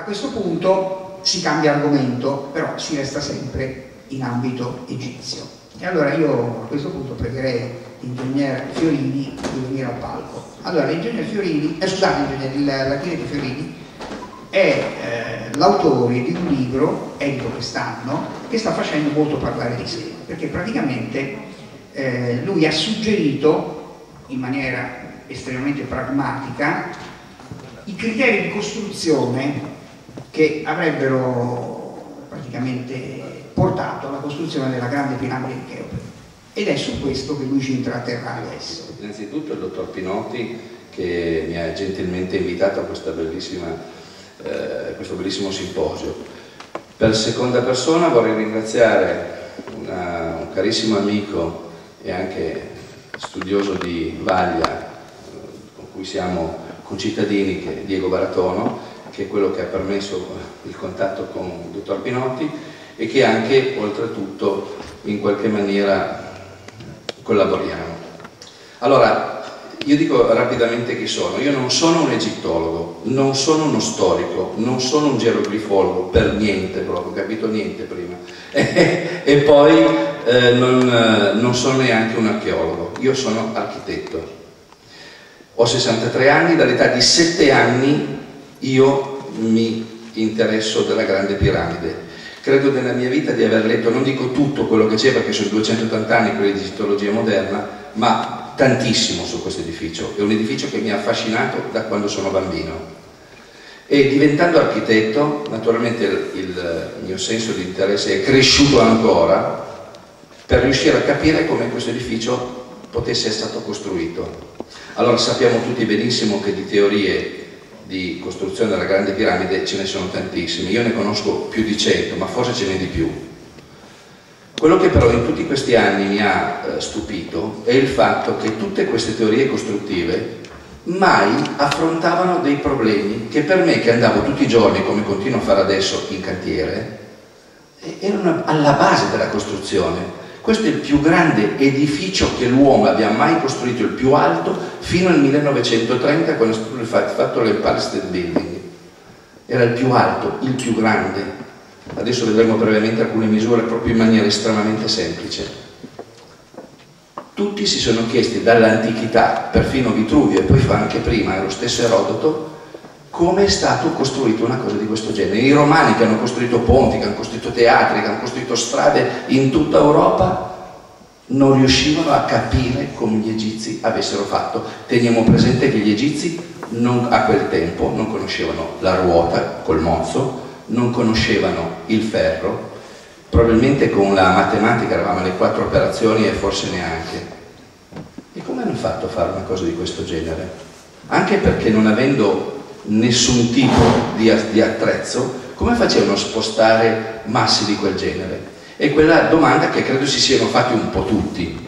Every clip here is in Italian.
A questo punto si cambia argomento, però si resta sempre in ambito egizio. E allora io a questo punto pregherei l'ingegner Fiorini di venire al palco. Allora, l'ingegner Fiorini, l'architetto Fiorini è l'autore di un libro, edito quest'anno, che sta facendo molto parlare di sé, perché praticamente lui ha suggerito in maniera estremamente pragmatica i criteri di costruzione che avrebbero praticamente portato alla costruzione della grande piramide di Cheope, ed è su questo che lui ci intratterrà adesso. Innanzitutto il dottor Pinotti, che mi ha gentilmente invitato a questo bellissimo simposio. Per seconda persona vorrei ringraziare un carissimo amico e anche studioso di Vaglia, con cui siamo concittadini, che è Diego Baratono, che è quello che ha permesso il contatto con il dottor Pinotti e che anche, oltretutto, in qualche maniera collaboriamo. Allora, io dico rapidamente chi sono. Io non sono un egittologo, non sono uno storico, non sono un geroglifologo, per niente proprio, ho capito niente prima. E poi non sono neanche un archeologo, io sono architetto. Ho 63 anni, dall'età di 7 anni io mi interesso della grande piramide. Credo nella mia vita di aver letto, non dico tutto quello che c'è perché sono 280 anni quelli di egittologia moderna, ma tantissimo su questo edificio. È un edificio che mi ha affascinato da quando sono bambino. E diventando architetto, naturalmente il mio senso di interesse è cresciuto ancora per riuscire a capire come questo edificio potesse essere stato costruito. Allora sappiamo tutti benissimo che di teorie di costruzione della grande piramide ce ne sono tantissime, io ne conosco più di 100, ma forse ce n'è di più. Quello che però in tutti questi anni mi ha stupito è il fatto che tutte queste teorie costruttive mai affrontavano dei problemi che per me, che andavo tutti i giorni, come continuo a fare adesso, in cantiere, erano alla base della costruzione. Questo è il più grande edificio che l'uomo abbia mai costruito, il più alto, fino al 1930, quando è stato fatto l'Empire State Building. Era il più alto, il più grande. Adesso vedremo brevemente alcune misure proprio in maniera estremamente semplice. Tutti si sono chiesti dall'antichità, perfino Vitruvio e poi fa anche prima, lo stesso Erodoto, come è stato costruito una cosa di questo genere. I romani che hanno costruito ponti, che hanno costruito teatri, che hanno costruito strade in tutta Europa, non riuscivano a capire come gli egizi avessero fatto. Teniamo presente che gli egizi a quel tempo non conoscevano la ruota col mozzo, non conoscevano il ferro, probabilmente con la matematica eravamo alle 4 operazioni e forse neanche. E come hanno fatto a fare una cosa di questo genere? Anche perché non avendo nessun tipo di attrezzo, come facevano a spostare massi di quel genere? È quella domanda che credo si siano fatti un po' tutti.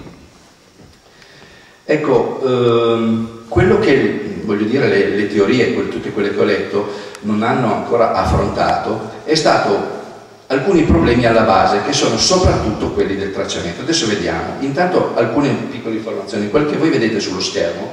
Ecco, quello che, voglio dire, le teorie, tutte quelle che ho letto, non hanno ancora affrontato, è stato alcuni problemi alla base, che sono soprattutto quelli del tracciamento. Adesso vediamo. Intanto alcune piccole informazioni. Quel che voi vedete sullo schermo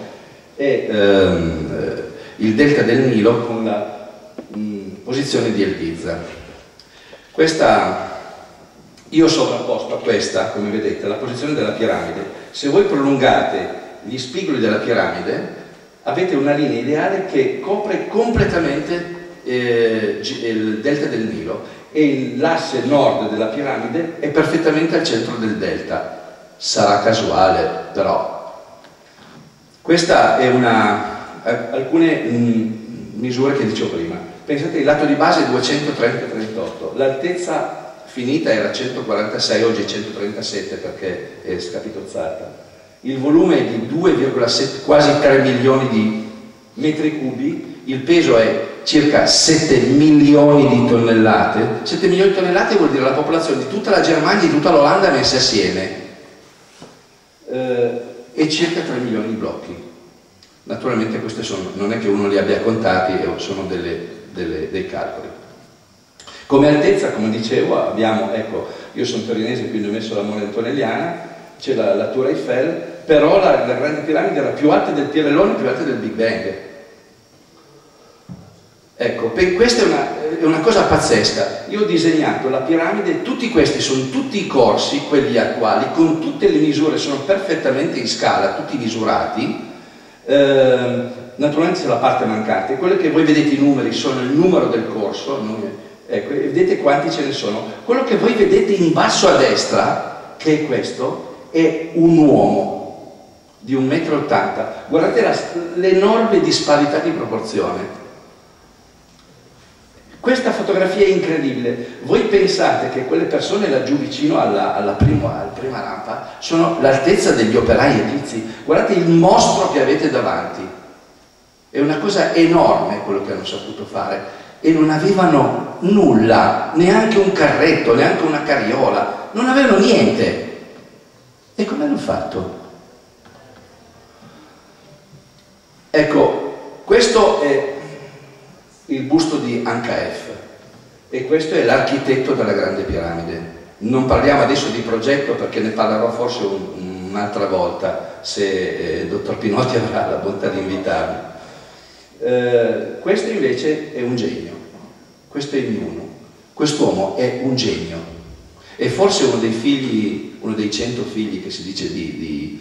è il delta del Nilo con la posizione di El Giza. Questa, io ho sovrapposto a questa, come vedete, la posizione della piramide. Se voi prolungate gli spigoli della piramide, avete una linea ideale che copre completamente il delta del Nilo e l'asse nord della piramide è perfettamente al centro del delta. Sarà casuale, però. Questa è alcune misure che dicevo prima. Pensate, il lato di base è 230-38, l'altezza finita era 146, oggi è 137 perché è scapitozzata. Il volume è di 2,7, quasi 3 milioni di metri cubi, il peso è circa 7 milioni di tonnellate. 7 milioni di tonnellate vuol dire la popolazione di tutta la Germania e di tutta l'Olanda messe assieme, e circa 3 milioni di blocchi. Naturalmente queste non è che uno li abbia contati, sono dei calcoli. Come altezza, come dicevo, abbiamo, ecco, io sono torinese quindi ho messo la Mole Antonelliana, c'è la Tour Eiffel, però la grande piramide era più alta del Pirellone, più alta del Big Bang. Ecco, questa è una cosa pazzesca. Io ho disegnato la piramide, tutti questi sono tutti i corsi, quelli attuali, con tutte le misure, sono perfettamente in scala, tutti misurati. Naturalmente c'è la parte mancante, quello che voi vedete i numeri sono il numero del corso, ecco, vedete quanti ce ne sono. Quello che voi vedete in basso a destra, che è questo, è un uomo di 1,80 m. Guardate l'enorme disparità di proporzione. Questa fotografia è incredibile. Voi pensate che quelle persone laggiù vicino alla prima rampa sono l'altezza degli operai egizi. Guardate il mostro che avete davanti. È una cosa enorme quello che hanno saputo fare. E non avevano nulla, neanche un carretto, neanche una carriola. Non avevano niente. E come hanno fatto? Ecco, questo è il busto di Ankhaef e questo è l'architetto della Grande Piramide. Non parliamo adesso di progetto perché ne parlerò forse un'altra volta se il dottor Pinotti avrà la bontà di invitarmi. Questo invece è un genio, questo è Ignuno. Quest'uomo è un genio, è forse uno dei figli, uno dei 100 figli che si dice di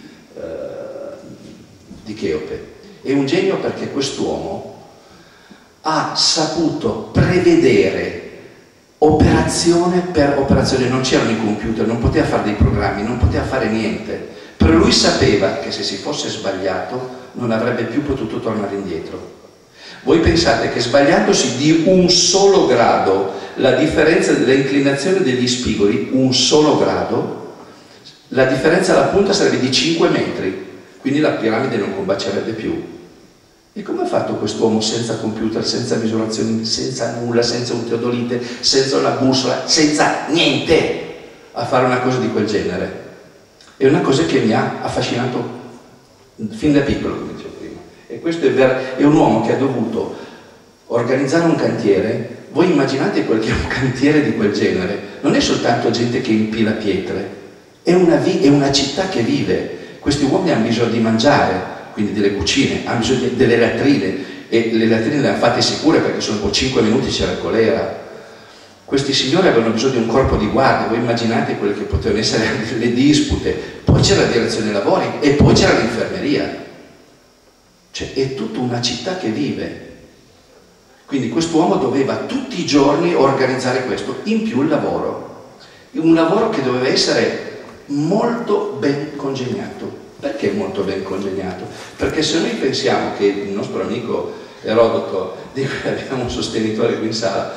Cheope. È un genio perché quest'uomo ha saputo prevedere operazione per operazione. Non c'erano i computer, non poteva fare dei programmi, non poteva fare niente, però lui sapeva che se si fosse sbagliato non avrebbe più potuto tornare indietro. Voi pensate che sbagliandosi di un solo grado, la differenza dell'inclinazione degli spigoli, un solo grado, la differenza alla punta sarebbe di 5 metri, quindi la piramide non combacerebbe più. E come ha fatto quest'uomo senza computer, senza misurazioni, senza nulla, senza un teodolite, senza una bussola, senza niente, a fare una cosa di quel genere? È una cosa che mi ha affascinato fin da piccolo, come dicevo prima. E questo è un uomo che ha dovuto organizzare un cantiere. Voi immaginate quel che è un cantiere di quel genere? Non è soltanto gente che impila pietre, è una città che vive. Questi uomini hanno bisogno di mangiare, quindi delle cucine, hanno bisogno delle latrine, e le latrine le hanno fatte sicure perché solo dopo 5 minuti c'era il colera. Questi signori avevano bisogno di un corpo di guardia. Voi immaginate quelle che potevano essere le dispute, poi c'era la direzione lavori e poi c'era l'infermeria. Cioè è tutta una città che vive. Quindi quest'uomo doveva tutti i giorni organizzare questo, in più il lavoro. Un lavoro che doveva essere molto ben congegnato. Perché molto ben congegnato? Perché se noi pensiamo che il nostro amico Erodoto, di cui abbiamo un sostenitore qui in sala,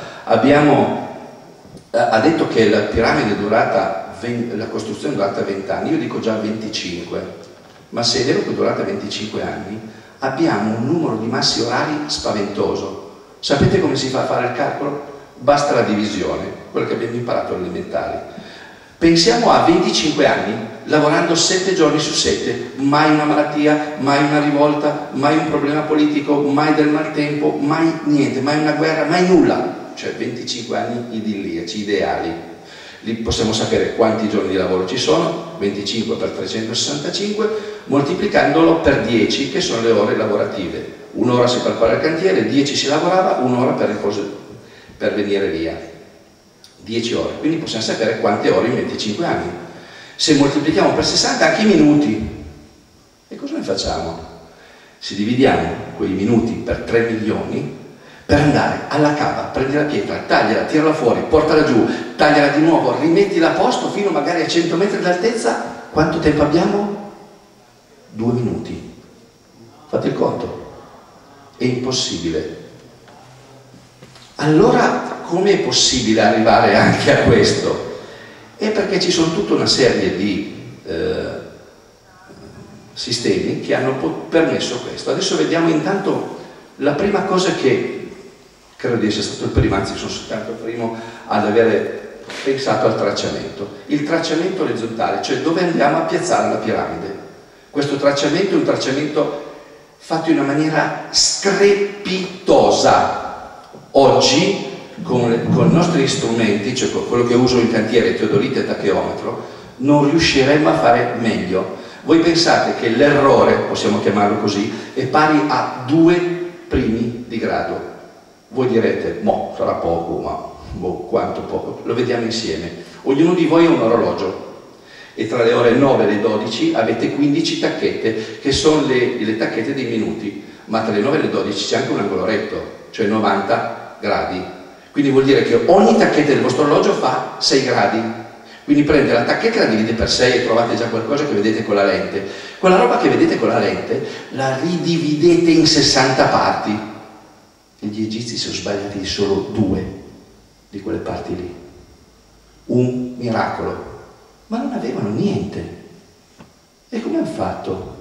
ha detto che la piramide è durata, la costruzione è durata 20 anni, io dico già 25, ma se è vero che è durata 25 anni, abbiamo un numero di massi orari spaventoso. Sapete come si fa a fare il calcolo? Basta la divisione, quello che abbiamo imparato alle elementari. Pensiamo a 25 anni, lavorando 7 giorni su 7, mai una malattia, mai una rivolta, mai un problema politico, mai del maltempo, mai niente, mai una guerra, mai nulla. Cioè 25 anni idilliaci, ideali. Lì possiamo sapere quanti giorni di lavoro ci sono, 25 per 365, moltiplicandolo per 10, che sono le ore lavorative. Un'ora si prepara il cantiere, 10 si lavorava, un'ora per riposo, per venire via. 10 ore, quindi possiamo sapere quante ore in 25 anni. Se moltiplichiamo per 60 anche i minuti. E cosa ne facciamo? Se dividiamo quei minuti per 3 milioni, per andare alla cava, prendi la pietra, tagliala, tirala fuori, portala giù, tagliala di nuovo, rimettila a posto fino magari a 100 metri d'altezza, quanto tempo abbiamo? 2 minuti. Fate il conto. È impossibile. Allora, come è possibile arrivare anche a questo? È perché ci sono tutta una serie di sistemi che hanno permesso questo. Adesso vediamo intanto la prima cosa che credo di essere stato il primo, anzi sono soltanto il primo ad avere pensato al tracciamento. Il tracciamento orizzontale, cioè dove andiamo a piazzare la piramide. Questo tracciamento è un tracciamento fatto in una maniera strepitosa. Oggi con i nostri strumenti, cioè con quello che uso in cantiere, teodolite e tacheometro, non riusciremmo a fare meglio. Voi pensate che l'errore, possiamo chiamarlo così, è pari a 2 primi di grado. Voi direte, boh, sarà poco, ma boh, quanto poco? Lo vediamo insieme. Ognuno di voi ha un orologio e tra le ore 9 e le 12 avete 15 tacchette, che sono le tacchette dei minuti, ma tra le 9 e le 12 c'è anche un angolo retto, cioè 90 gradi. Quindi vuol dire che ogni tacchetta del vostro orologio fa 6 gradi. Quindi prende la tacchetta e la divide per 6 e trovate già qualcosa che vedete con la lente. Quella roba che vedete con la lente la ridividete in 60 parti. E gli egizi sono sbagliati di solo 2 di quelle parti lì. Un miracolo. Ma non avevano niente. E come hanno fatto?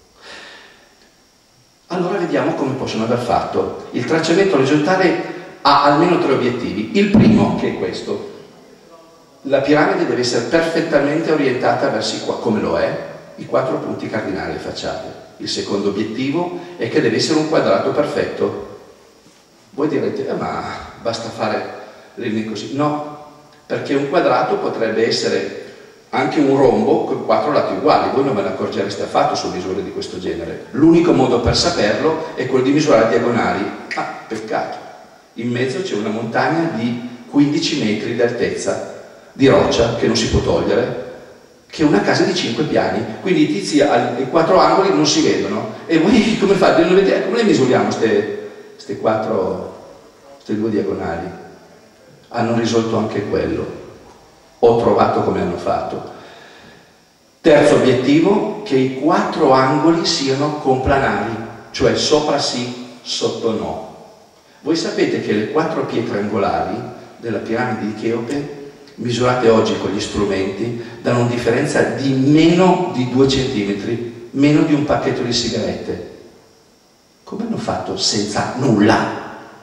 Allora vediamo come possono aver fatto. Il tracciamento orizzontale ha almeno 3 obiettivi. Il primo, che è questo. La piramide deve essere perfettamente orientata verso come lo è, i 4 punti cardinali facciate. Il secondo obiettivo è che deve essere un quadrato perfetto. Voi direte, ma basta fare linee così. No, perché un quadrato potrebbe essere anche un rombo con 4 lati uguali. Voi non ve ne accorgereste affatto su misure di questo genere. L'unico modo per saperlo è quello di misurare diagonali. Ah, peccato. In mezzo c'è una montagna di 15 metri d'altezza di roccia che non si può togliere, che è una casa di 5 piani, quindi i tizi ai 4 angoli non si vedono. E voi come fate? Come le misuriamo queste 2 diagonali? Hanno risolto anche quello. Ho trovato come hanno fatto. Terzo obiettivo, che i 4 angoli siano complanari, cioè sopra sì, sotto no. Voi sapete che le 4 pietre angolari della piramide di Cheope, misurate oggi con gli strumenti, danno una differenza di meno di 2 centimetri, meno di un pacchetto di sigarette. Come hanno fatto senza nulla?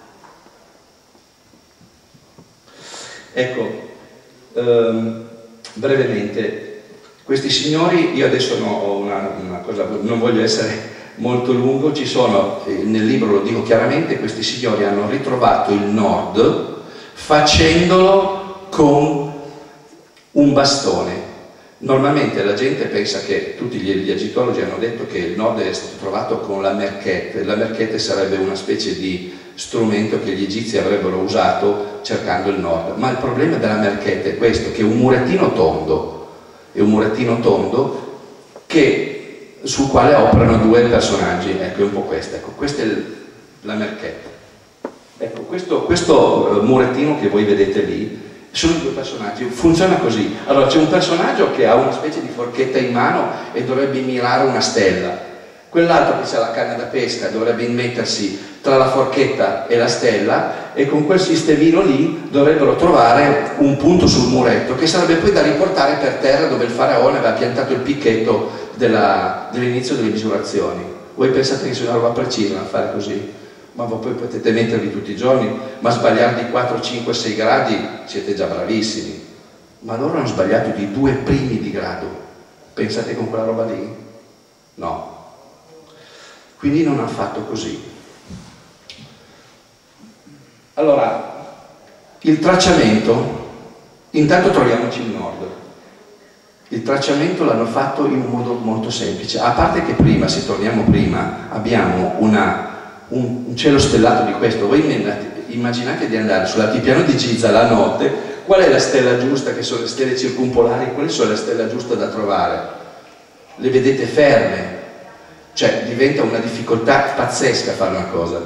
Ecco, brevemente, questi signori, io adesso ho una cosa, non voglio essere molto lungo, ci sono, nel libro lo dico chiaramente, questi signori hanno ritrovato il nord facendolo con un bastone. Normalmente la gente pensa che, tutti gli egittologi hanno detto che il nord è stato trovato con la merchette. La merchette sarebbe una specie di strumento che gli egizi avrebbero usato cercando il nord. Ma il problema della merchette è questo, che è un murettino tondo sul quale operano 2 personaggi. Ecco, è un po' questa. Ecco, questa è la merchette. Ecco, questo murettino che voi vedete lì sono i 2 personaggi, funziona così. Allora c'è un personaggio che ha una specie di forchetta in mano e dovrebbe mirare una stella, quell'altro che ha la canna da pesca dovrebbe immettersi tra la forchetta e la stella, e con quel sistemino lì dovrebbero trovare un punto sul muretto che sarebbe poi da riportare per terra dove il faraone aveva piantato il picchetto dell'inizio delle misurazioni. Voi pensate che sia una roba precisa a fare così? Ma voi poi potete mettervi tutti i giorni, ma sbagliare di 4, 5, 6 gradi siete già bravissimi. Ma loro hanno sbagliato di 2 primi di grado. Pensate con quella roba lì? No. Quindi non hanno fatto così. Allora, il tracciamento, intanto troviamoci il nord. Il tracciamento l'hanno fatto in un modo molto semplice. A parte che prima, se torniamo prima, abbiamo un cielo stellato di questo. Voi immaginate di andare sull'altipiano di Giza la notte, qual è la stella giusta, che sono le stelle circumpolari, quali sono le stelle giuste da trovare? Le vedete ferme, cioè diventa una difficoltà pazzesca fare una cosa.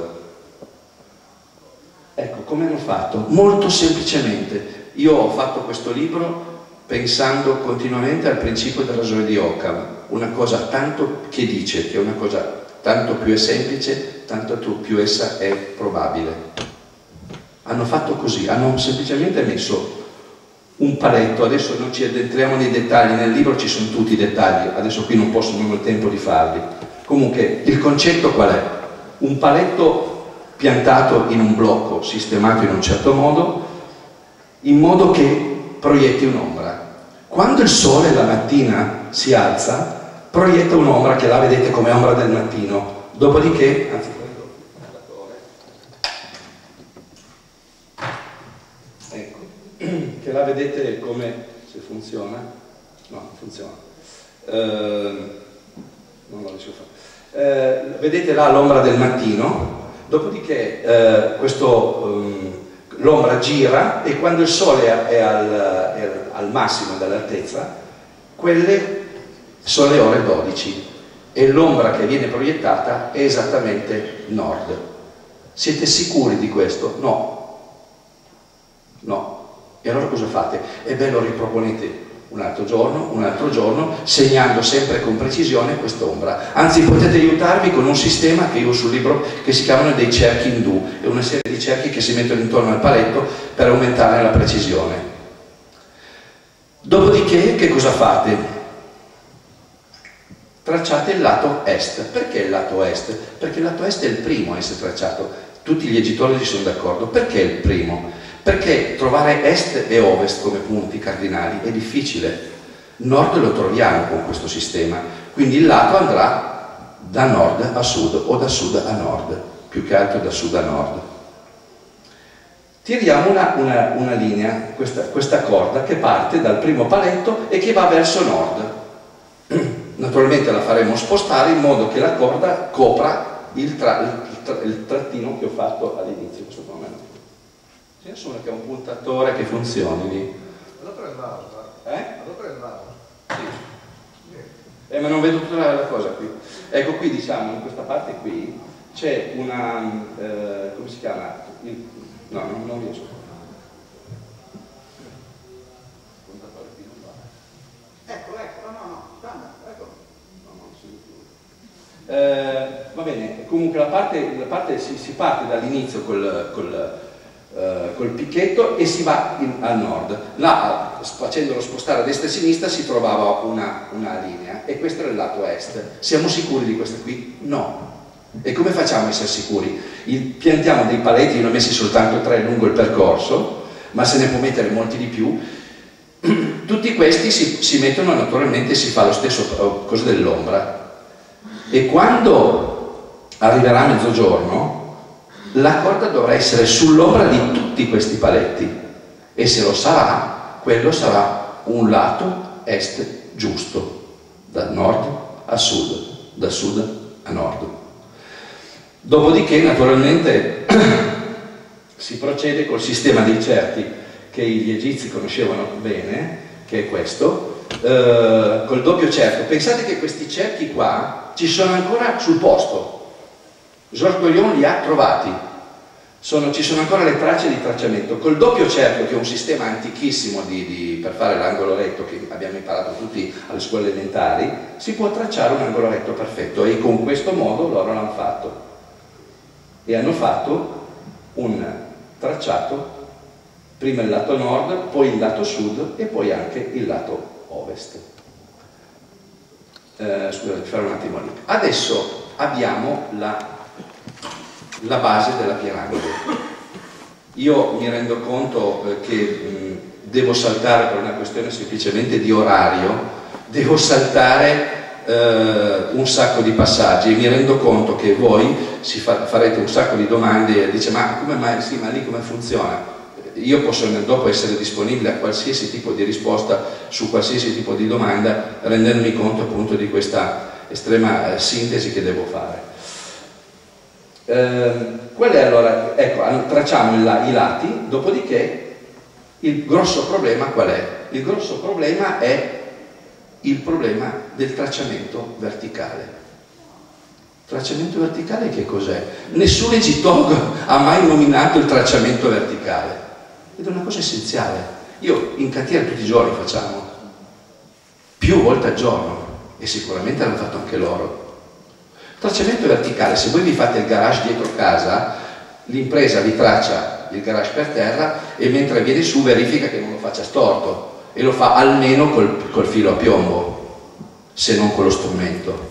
Ecco, come hanno fatto? Molto semplicemente. Io ho fatto questo libro pensando continuamente al principio del rasone di Occam, una cosa tanto che dice che una cosa tanto più è semplice, tanto più essa è probabile. Hanno fatto così, hanno semplicemente messo un paletto. Adesso non ci addentriamo nei dettagli, nel libro ci sono tutti i dettagli, adesso qui non ho il tempo di farli. Comunque il concetto qual è? Un paletto piantato in un blocco, sistemato in un certo modo, in modo che proietti un'ombra. Quando il sole la mattina si alza, proietta un'ombra che la vedete come ombra del mattino, dopodiché, anzi prendo il datore, ecco, che la vedete come, se funziona, no, non funziona, non lo riesco a fare, vedete là l'ombra del mattino, Dopodiché l'ombra gira e quando il sole è al massimo dell'altezza, quelle sono le ore 12 e l'ombra che viene proiettata è esattamente nord. Siete sicuri di questo? No. No. E allora cosa fate? E beh, lo riproponete un altro giorno, segnando sempre con precisione quest'ombra. Anzi, potete aiutarvi con un sistema che io ho sul libro che si chiamano dei cerchi indù, è una serie di cerchi che si mettono intorno al paletto per aumentare la precisione. Dopodiché, che cosa fate? Tracciate il lato est. Perché il lato est? Perché il lato est è il primo a essere tracciato. Tutti gli egittologi sono d'accordo. Perché il primo? Perché trovare est e ovest come punti cardinali è difficile. Nord lo troviamo con questo sistema, quindi il lato andrà da nord a sud o da sud a nord, più che altro da sud a nord. Tiriamo una linea, questa corda che parte dal primo paletto e che va verso nord. Naturalmente la faremo spostare in modo che la corda copra il trattino che ho fatto all'inizio. Questo momento. Ce ne sono che ha un puntatore che funzioni lì. L'ho preso. L'ho preso. Sì. Ma non vedo tutta la cosa qui. Ecco, qui diciamo, in questa parte qui c'è una... come si chiama? No, non riesco. Ecco, ecco. Va bene, comunque la parte si parte dall'inizio col picchetto e si va a nord. Là, facendolo spostare a destra e a sinistra, si trovava una linea e questo era il lato est. Siamo sicuri di questa qui? No. E come facciamo a essere sicuri? Piantiamo dei paletti, io ne ho messi soltanto 3 lungo il percorso, ma se ne può mettere molti di più. Tutti questi si mettono naturalmente, si fa lo stesso cosa dell'ombra. E quando arriverà mezzogiorno, la corda dovrà essere sull'ombra di tutti questi paletti e se lo sarà, quello sarà un lato est giusto, da nord a sud, da sud a nord. Dopodiché naturalmente si procede col sistema dei cerchi che gli egizi conoscevano bene, che è questo, col doppio cerchio. Pensate che questi cerchi qua ci sono ancora sul posto. Georges Goyon li ha trovati, ci sono ancora le tracce di tracciamento. Col doppio cerchio, che è un sistema antichissimo per fare l'angolo retto che abbiamo imparato tutti alle scuole elementari, si può tracciare un angolo retto perfetto e con questo modo loro l'hanno fatto. E hanno fatto un tracciato, prima il lato nord, poi il lato sud e poi anche il lato ovest. Scusate, fare un attimo lì. Adesso abbiamo la base della piramide. Io mi rendo conto che devo saltare per una questione semplicemente di orario, devo saltare un sacco di passaggi e mi rendo conto che voi farete un sacco di domande e dice ma come mai, sì, ma lì come funziona? Io posso dopo essere disponibile a qualsiasi tipo di risposta su qualsiasi tipo di domanda, rendendomi conto appunto di questa estrema sintesi che devo fare. Qual è allora? Ecco, tracciamo i lati, dopodiché il grosso problema qual è? Il grosso problema è il problema del tracciamento verticale. Tracciamento verticale che cos'è? Nessun egittologo ha mai nominato il tracciamento verticale ed è una cosa essenziale. Io in cantiere tutti i giorni facciamo, più volte al giorno, e sicuramente l'hanno fatto anche loro. Tracciamento verticale, se voi vi fate il garage dietro casa, l'impresa vi traccia il garage per terra e mentre viene su verifica che non lo faccia storto e lo fa almeno col filo a piombo, se non con lo strumento.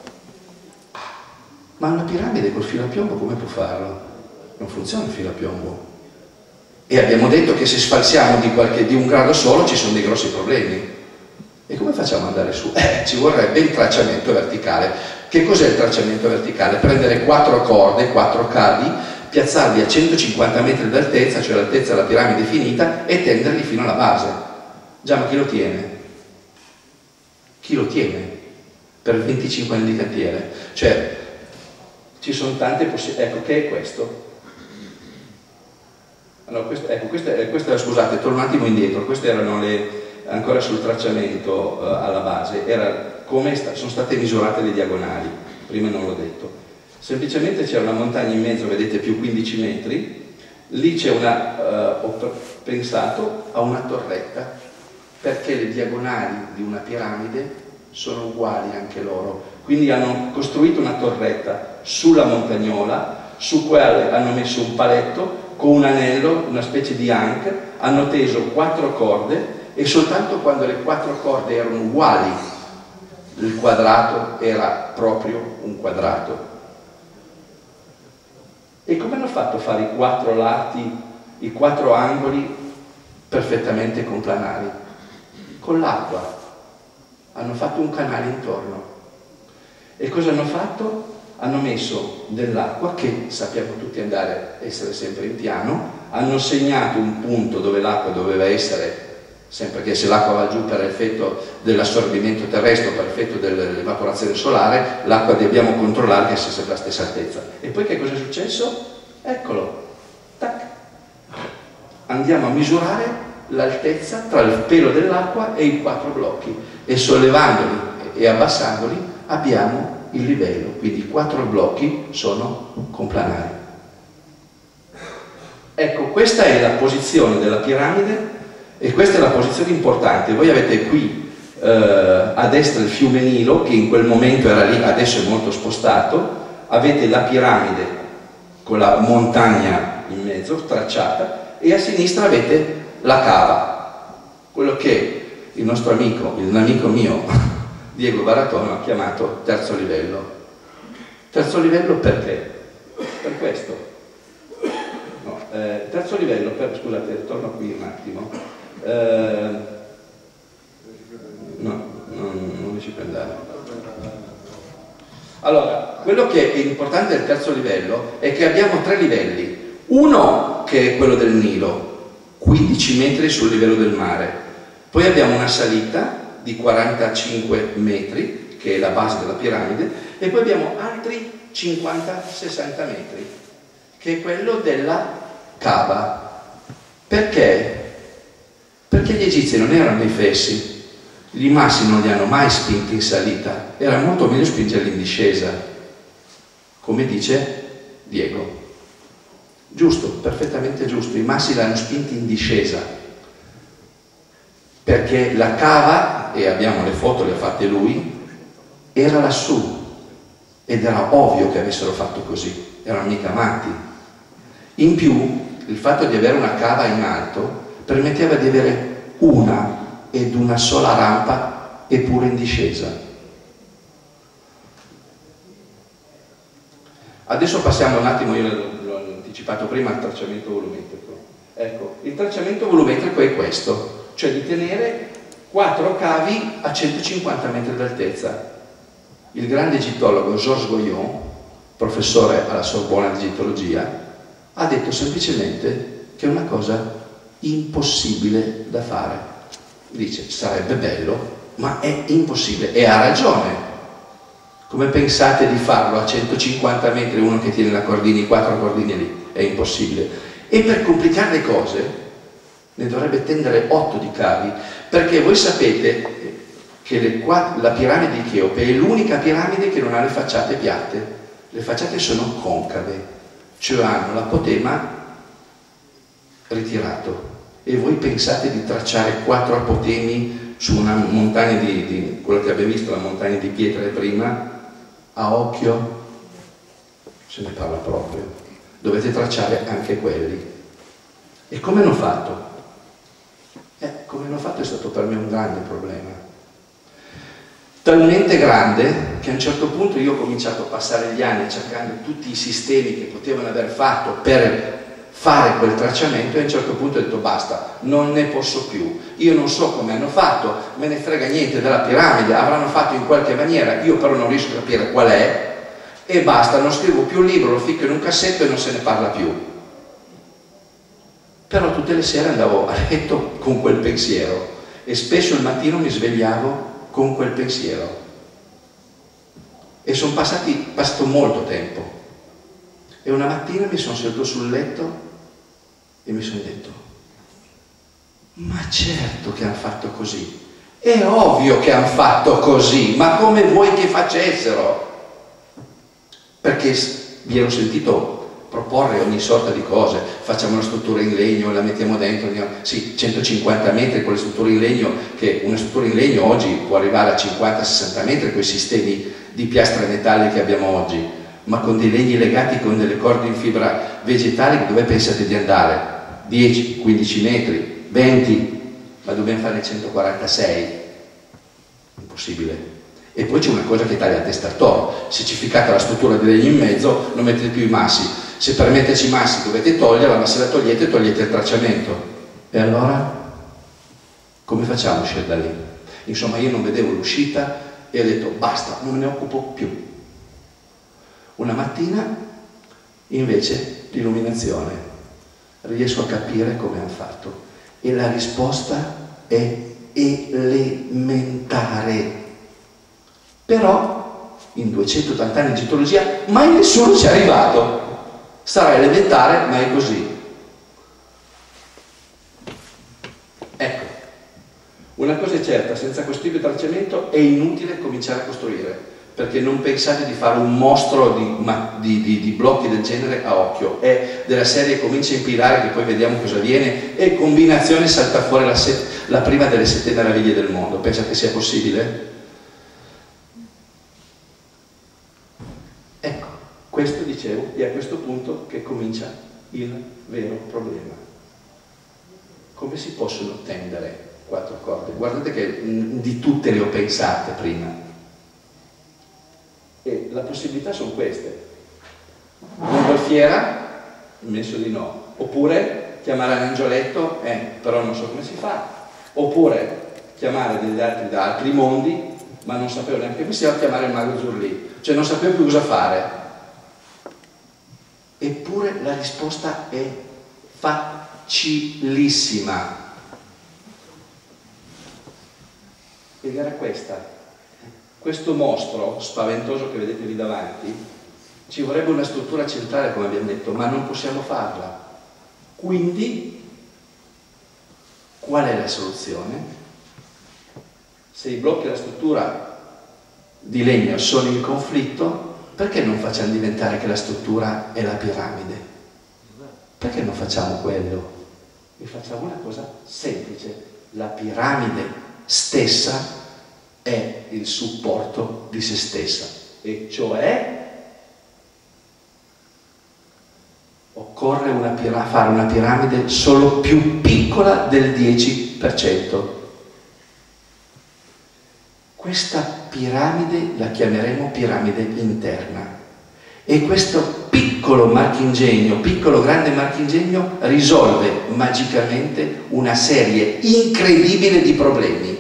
Ma una piramide col filo a piombo come può farlo? Non funziona il filo a piombo. E abbiamo detto che se sfalsiamo di un grado solo ci sono dei grossi problemi. E come facciamo ad andare su? Ci vorrebbe il tracciamento verticale. Che cos'è il tracciamento verticale? Prendere 4 corde, 4 cavi, piazzarli a 150 metri d'altezza, cioè l'altezza della piramide finita, e tenderli fino alla base. Già, ma chi lo tiene? Chi lo tiene? Per 25 anni di cantiere? Cioè, ci sono tante possibilità. Ecco, che è questo? Allora, questa, scusate, torno un attimo indietro, queste erano ancora sul tracciamento alla base, era come sono state misurate le diagonali, prima non l'ho detto. Semplicemente c'era una montagna in mezzo, vedete, più 15 metri, lì c'è ho pensato a una torretta, perché le diagonali di una piramide sono uguali anche loro. Quindi hanno costruito una torretta sulla montagnola, su quale hanno messo un paletto con un anello, una specie di anche, hanno teso 4 corde e soltanto quando le 4 corde erano uguali, il quadrato era proprio un quadrato. E come hanno fatto a fare i 4 lati, i 4 angoli perfettamente complanari? Con l'acqua. Hanno fatto un canale intorno. E cosa hanno fatto? Hanno messo dell'acqua, che sappiamo tutti essere sempre in piano, hanno segnato un punto dove l'acqua doveva essere, sempre che se l'acqua va giù per effetto dell'assorbimento terrestre o per effetto dell'evaporazione solare, l'acqua dobbiamo controllare che sia sempre alla stessa altezza. E poi che cosa è successo? Eccolo, tac! Andiamo a misurare l'altezza tra il pelo dell'acqua e i 4 blocchi e sollevandoli e abbassandoli abbiamo il livello, quindi i 4 blocchi sono complanari. Ecco, questa è la posizione della piramide e questa è la posizione importante. Voi avete qui a destra il fiume Nilo, che in quel momento era lì, adesso è molto spostato, avete la piramide con la montagna in mezzo, tracciata, e a sinistra avete la cava, quello che il nostro amico, un amico mio, Diego Baratono, ha chiamato terzo livello. Terzo livello perché? Per questo. No, terzo livello, scusate, torno qui un attimo. No, non riesco a andare. Allora, quello che è importante del terzo livello è che abbiamo 3 livelli. Uno che è quello del Nilo, 15 metri sul livello del mare. Poi abbiamo una salita di 45 metri, che è la base della piramide, e poi abbiamo altri 50-60 metri, che è quello della cava. Perché? Perché gli egizi non erano dei fessi, i massi non li hanno mai spinti in salita, era molto meglio spingerli in discesa, come dice Diego. Giusto, perfettamente giusto, i massi li hanno spinti in discesa, perché la cava, e abbiamo le foto, le ha fatte lui, era lassù ed era ovvio che avessero fatto così, erano mica matti. In più, il fatto di avere una cava in alto permetteva di avere una sola rampa, eppure in discesa. Adesso passiamo un attimo, io l'ho anticipato prima, al tracciamento volumetrico. Ecco, il tracciamento volumetrico è questo, cioè di tenere 4 cavi a 150 metri d'altezza. Il grande egittologo Georges Goyon, professore alla Sorbona di egittologia, ha detto semplicemente che è una cosa impossibile da fare. Dice, sarebbe bello, ma è impossibile, e ha ragione. Come pensate di farlo a 150 metri uno che tiene la cordina, i 4 cordini lì? È impossibile. E per complicare le cose ne dovrebbe tendere 8 di cavi, perché voi sapete che la piramide di Cheope è l'unica piramide che non ha le facciate piatte, le facciate sono concave, cioè hanno l'apotema ritirato. E voi pensate di tracciare 4 apotemi su una montagna di quello che abbiamo visto, la montagna di pietre prima, a occhio? Se ne parla proprio. Dovete tracciare anche quelli. E come hanno fatto? Come hanno fatto è stato per me un grande problema. Talmente grande che a un certo punto io ho cominciato a passare gli anni cercando tutti i sistemi che potevano aver fatto per fare quel tracciamento, e a un certo punto ho detto basta, non ne posso più. Io non so come hanno fatto, me ne frega niente della piramide, avranno fatto in qualche maniera, io però non riesco a capire qual è, e basta, non scrivo più un libro, lo ficco in un cassetto e non se ne parla più. Però tutte le sere andavo a letto con quel pensiero e spesso il mattino mi svegliavo con quel pensiero. E passato molto tempo E una mattina mi sono seduto sul letto e mi sono detto: ma certo che hanno fatto così, è ovvio che hanno fatto così, ma come vuoi che facessero? Perché vi ero sentito proporre ogni sorta di cose, facciamo una struttura in legno, la mettiamo dentro, sì, 150 metri con le strutture in legno, che una struttura in legno oggi può arrivare a 50-60 metri con i sistemi di piastre metalliche che abbiamo oggi, ma con dei legni legati con delle corde in fibra vegetale, dove pensate di andare? 10, 15 metri, 20, ma dobbiamo fare 146, impossibile. E poi c'è una cosa che taglia la testa al toro: se ci ficcate la struttura di legno in mezzo non mettete più i massi, se per metterci i massi dovete toglierla, ma se la togliete il tracciamento, e allora come facciamo a uscire da lì? Insomma, io non vedevo l'uscita e ho detto basta, non me ne occupo più. Una mattina invece l'illuminazione, riesco a capire come hanno fatto e la risposta è elementare. Però in 280 anni di egittologia mai nessuno ci è arrivato. Sarà elementare, ma è così. Ecco, una cosa è certa: senza questo tipo di tracciamento è inutile cominciare a costruire, perché non pensate di fare un mostro di blocchi del genere a occhio. È della serie comincia a impilare, che poi vediamo cosa avviene, e combinazione salta fuori la prima delle 7 meraviglie del mondo. Pensate che sia possibile? Questo dicevo, è a questo punto che comincia il vero problema. Come si possono tendere 4 corde? Guardate che di tutte le ho pensate prima. E le possibilità sono queste: mongolfiera, messo di no, oppure chiamare un angioletto, però non so come si fa, oppure chiamare degli altri mondi, ma non sapevo neanche come si chiama, chiamare il mago Zurlì, cioè non sapevo più cosa fare. Eppure la risposta è facilissima. Ed era questa. Questo mostro spaventoso che vedete lì davanti, ci vorrebbe una struttura centrale, come abbiamo detto, ma non possiamo farla. Quindi, qual è la soluzione? Se i blocchi della struttura di legno sono in conflitto, perché non facciamo diventare che la struttura è la piramide? Perché non facciamo quello? E facciamo una cosa semplice: la piramide stessa è il supporto di se stessa, e cioè occorre fare una piramide solo più piccola del 10%. Questa piramide la chiameremo piramide interna, e questo piccolo marchingegno, piccolo grande marchingegno, risolve magicamente una serie incredibile di problemi.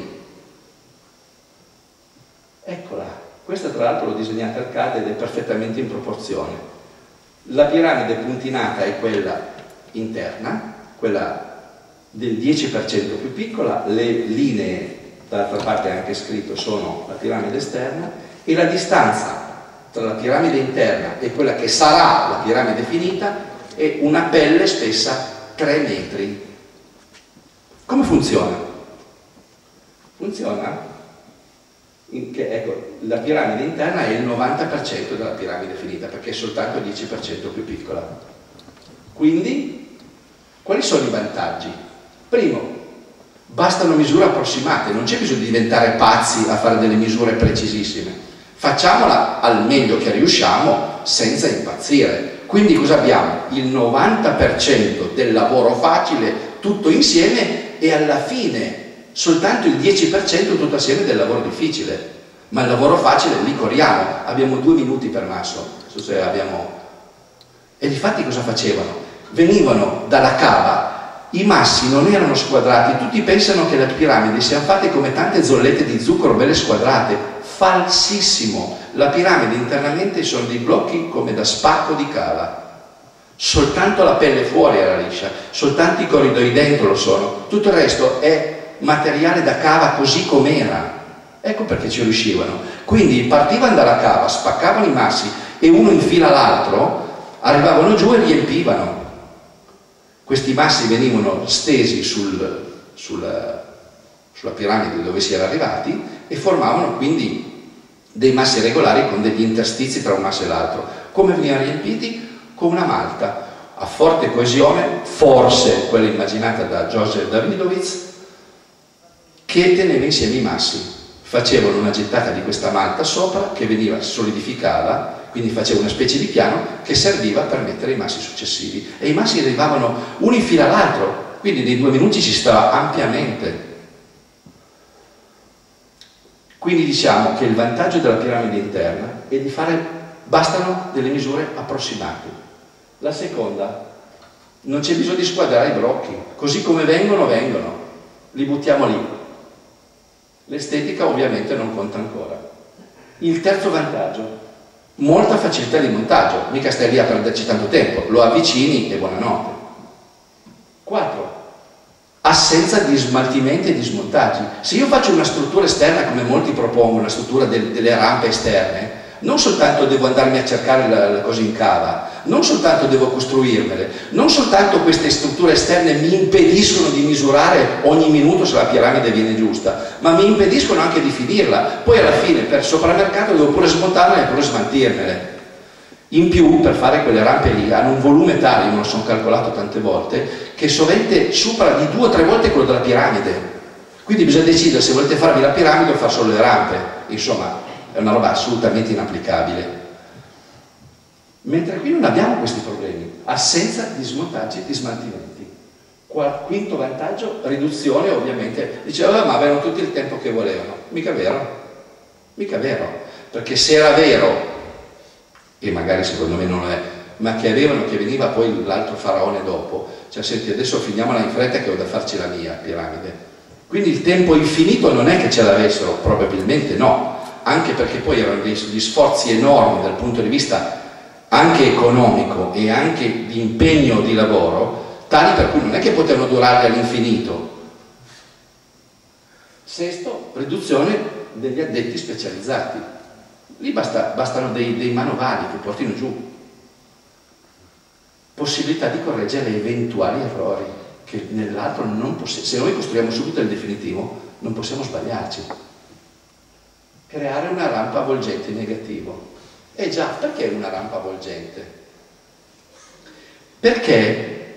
Eccola, questa tra l'altro l'ho disegnata al CAD ed è perfettamente in proporzione. La piramide puntinata è quella interna, quella del 10% più piccola, le linee dall'altra parte è anche scritto sono la piramide esterna, e la distanza tra la piramide interna e quella che sarà la piramide finita è una pelle spessa 3 metri. Come funziona? Funziona che, ecco, la piramide interna è il 90% della piramide finita, perché è soltanto il 10% più piccola. Quindi, quali sono i vantaggi? Primo, bastano misure approssimate, non c'è bisogno di diventare pazzi a fare delle misure precisissime. Facciamola al meglio che riusciamo senza impazzire. Quindi cosa abbiamo? Il 90% del lavoro facile tutto insieme, e alla fine soltanto il 10% tutto assieme del lavoro difficile. Ma il lavoro facile lì corriamo, abbiamo 2 minuti per masso. E difatti cosa facevano? Venivano dalla cava. I massi non erano squadrati, tutti pensano che le piramidi siano fatte come tante zollette di zucchero belle squadrate. Falsissimo! La piramide internamente sono dei blocchi come da spacco di cava. Soltanto la pelle fuori era liscia, soltanto i corridoi dentro lo sono, tutto il resto è materiale da cava così com'era. Ecco perché ci riuscivano. Quindi partivano dalla cava, spaccavano i massi e uno in fila all'altro. arrivavano giù e riempivano. Questi massi venivano stesi sulla piramide dove si era arrivati e formavano quindi dei massi regolari con degli interstizi tra un masso e l'altro. Come venivano riempiti? Con una malta a forte coesione, forse quella immaginata da Joseph Davidovich, che teneva insieme i massi. Facevano una gettata di questa malta sopra che veniva, solidificava, quindi faceva una specie di piano che serviva per mettere i massi successivi, e i massi arrivavano uno in fila all'altro, quindi nei 2 minuti ci stava ampiamente. Quindi diciamo che il vantaggio della piramide interna è di fare, bastano delle misure approssimate. La seconda, non c'è bisogno di squadrare i blocchi, così come vengono, li buttiamo lì. L'estetica ovviamente non conta ancora. Il terzo vantaggio, molta facilità di montaggio, mica stai lì a perderci tanto tempo, lo avvicini e buonanotte. 4. Assenza di smaltimenti e di smontaggi. Se io faccio una struttura esterna, come molti propongono, la struttura delle rampe esterne, non soltanto devo andarmi a cercare la cosa in cava, non soltanto devo costruirmele, non soltanto queste strutture esterne mi impediscono di misurare ogni minuto se la piramide viene giusta, ma mi impediscono anche di finirla. Poi alla fine per soprammercato devo pure smontarmele e pure smaltirmele. In più, per fare quelle rampe lì hanno un volume tale, io me lo sono calcolato tante volte, che sovente supera di 2 o 3 volte quello della piramide. Quindi bisogna decidere se volete farvi la piramide o far solo le rampe. Insomma, è una roba assolutamente inapplicabile. Mentre qui non abbiamo questi problemi, assenza di smontaggi e di smaltimenti. Quinto vantaggio, riduzione ovviamente. Diceva, ma avevano tutti il tempo che volevano. Mica vero, perché se era vero, e magari secondo me non lo è, ma che avevano, che veniva poi l'altro faraone dopo, cioè senti, adesso finiamola in fretta che ho da farci la mia piramide. Quindi il tempo infinito non è che ce l'avessero, probabilmente no, anche perché poi erano degli sforzi enormi dal punto di vista anche economico e anche di impegno di lavoro, tali per cui non è che potevano durare all'infinito. Sesto, riduzione degli addetti specializzati. Lì bastano dei manovali che portino giù. Possibilità di correggere eventuali errori, che nell'altro non possiamo. Se noi costruiamo subito il definitivo, non possiamo sbagliarci. Creare una rampa avvolgente in negativo. Già, perché una rampa avvolgente? Perché,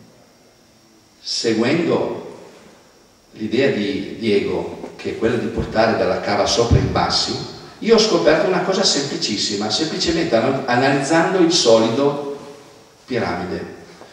seguendo l'idea di Diego, che è quella di portare dalla cava sopra i bassi, io ho scoperto una cosa semplicissima, semplicemente analizzando il solido piramide.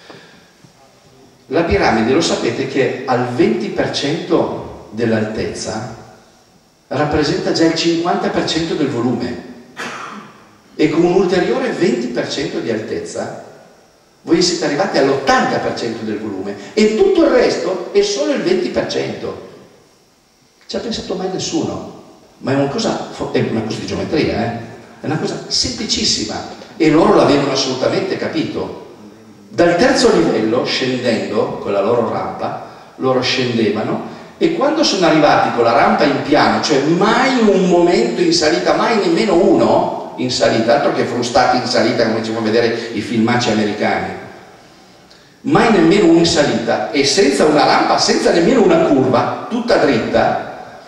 La piramide, lo sapete che al 20% dell'altezza rappresenta già il 50% del volume, e con un ulteriore 20% di altezza voi siete arrivati all'80% del volume, e tutto il resto è solo il 20%. Ci ha pensato mai nessuno, ma è una cosa di geometria, è una cosa semplicissima, e loro l'avevano assolutamente capito. Dal terzo livello, scendendo con la loro rampa, loro scendevano, e quando sono arrivati con la rampa in piano, cioè mai un momento in salita, mai nemmeno uno in salita, altro che frustati in salita come ci fanno vedere i filmacci americani, mai nemmeno uno in salita, e senza una rampa, senza nemmeno una curva, tutta dritta,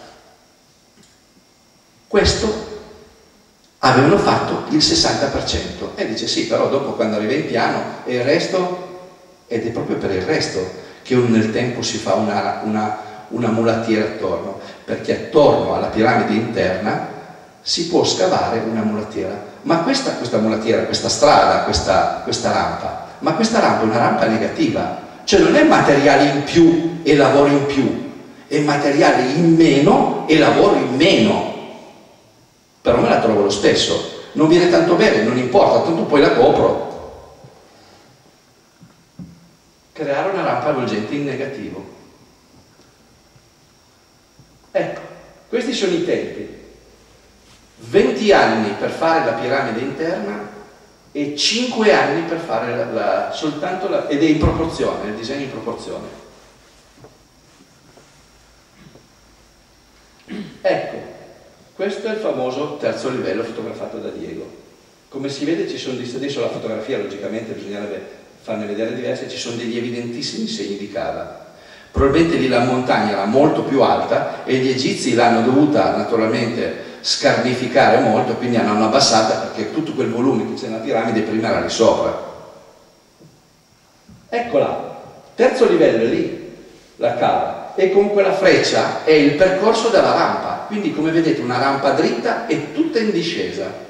questo avevano fatto il 60%. E dice sì, però dopo quando arriva in piano e il resto, ed è proprio per il resto che nel tempo si fa una mulattiera attorno, perché attorno alla piramide interna si può scavare una mulattiera. Ma questa mulattiera, questa strada, questa rampa, ma questa rampa è una rampa negativa, cioè non è materiale in più e lavoro in più, è materiale in meno e lavoro in meno. Però me la trovo lo stesso, non viene tanto bene, non importa, tanto poi la copro. Creare una rampa avvolgente in negativo. Ecco, questi sono i tempi. 20 anni per fare la piramide interna e 5 anni per fare soltanto ed è in proporzione, il disegno in proporzione. Ecco, questo è il famoso terzo livello fotografato da Diego. Come si vede ci sono adesso la fotografia, logicamente bisognerebbe farne vedere diverse, ci sono degli evidentissimi segni di cava. Probabilmente lì la montagna era molto più alta e gli egizi l'hanno dovuta naturalmente scarnificare molto, quindi hanno abbassata, perché tutto quel volume che c'è nella piramide prima era lì sopra. Eccola, terzo livello è lì, la cava, e con quella freccia è il percorso della rampa, quindi come vedete una rampa dritta e tutta in discesa.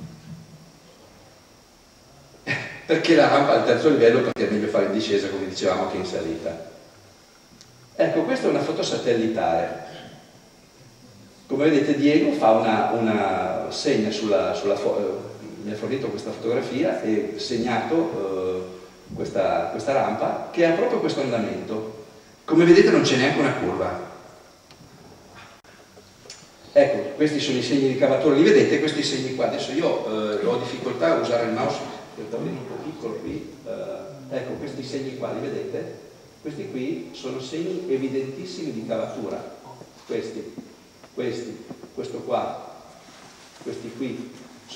Perché la rampa al terzo livello? Perché è meglio fare in discesa, come dicevamo, che in salita. Ecco, questa è una foto satellitare. Come vedete Diego fa una segna mi ha fornito questa fotografia e segnato questa rampa che ha proprio questo andamento. Come vedete non c'è neanche una curva. Ecco, questi sono i segni di cavatura, li vedete questi segni qua? Adesso io ho difficoltà a usare il mouse, il tavolino un po' piccolo qui. Ecco, questi segni qua, li vedete? Questi qui sono segni evidentissimi di cavatura. Questo qua, questi qui.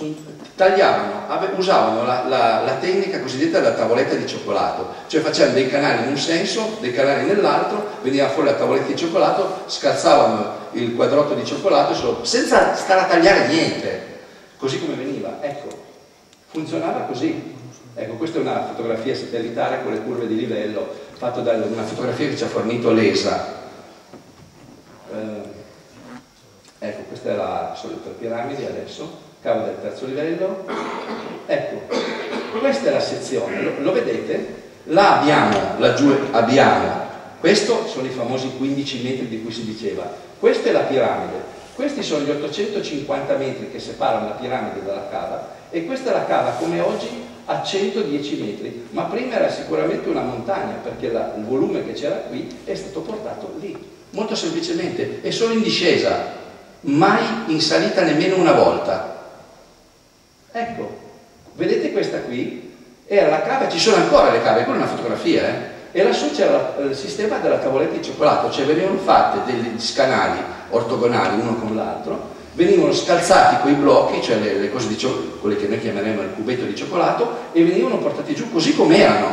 Usavano la tecnica cosiddetta della tavoletta di cioccolato, cioè facevano dei canali in un senso, dei canali nell'altro, veniva fuori la tavoletta di cioccolato, scalzavano il quadrotto di cioccolato senza stare a tagliare niente, così come veniva. Ecco, funzionava così. Ecco, questa è una fotografia satellitare con le curve di livello, fatta da una fotografia che ci ha fornito l'ESA. Ecco, questa è la solita piramide adesso, cava del terzo livello. Ecco, questa è la sezione, lo vedete? Là abbiamo, laggiù abbiamo, questo sono i famosi 15 metri di cui si diceva, questa è la piramide, questi sono gli 850 metri che separano la piramide dalla cava e questa è la cava come oggi a 110 metri, ma prima era sicuramente una montagna perché il volume che c'era qui è stato portato lì, molto semplicemente, è solo in discesa, mai in salita nemmeno una volta. Ecco, vedete questa qui? Era la cava, ci sono ancora le cave, quella è una fotografia, e lassù c'era il sistema della tavoletta di cioccolato, cioè venivano fatte degli scanali ortogonali uno con l'altro, venivano scalzati quei blocchi, cioè le cose quelle che noi chiameremo il cubetto di cioccolato, e venivano portati giù così come erano.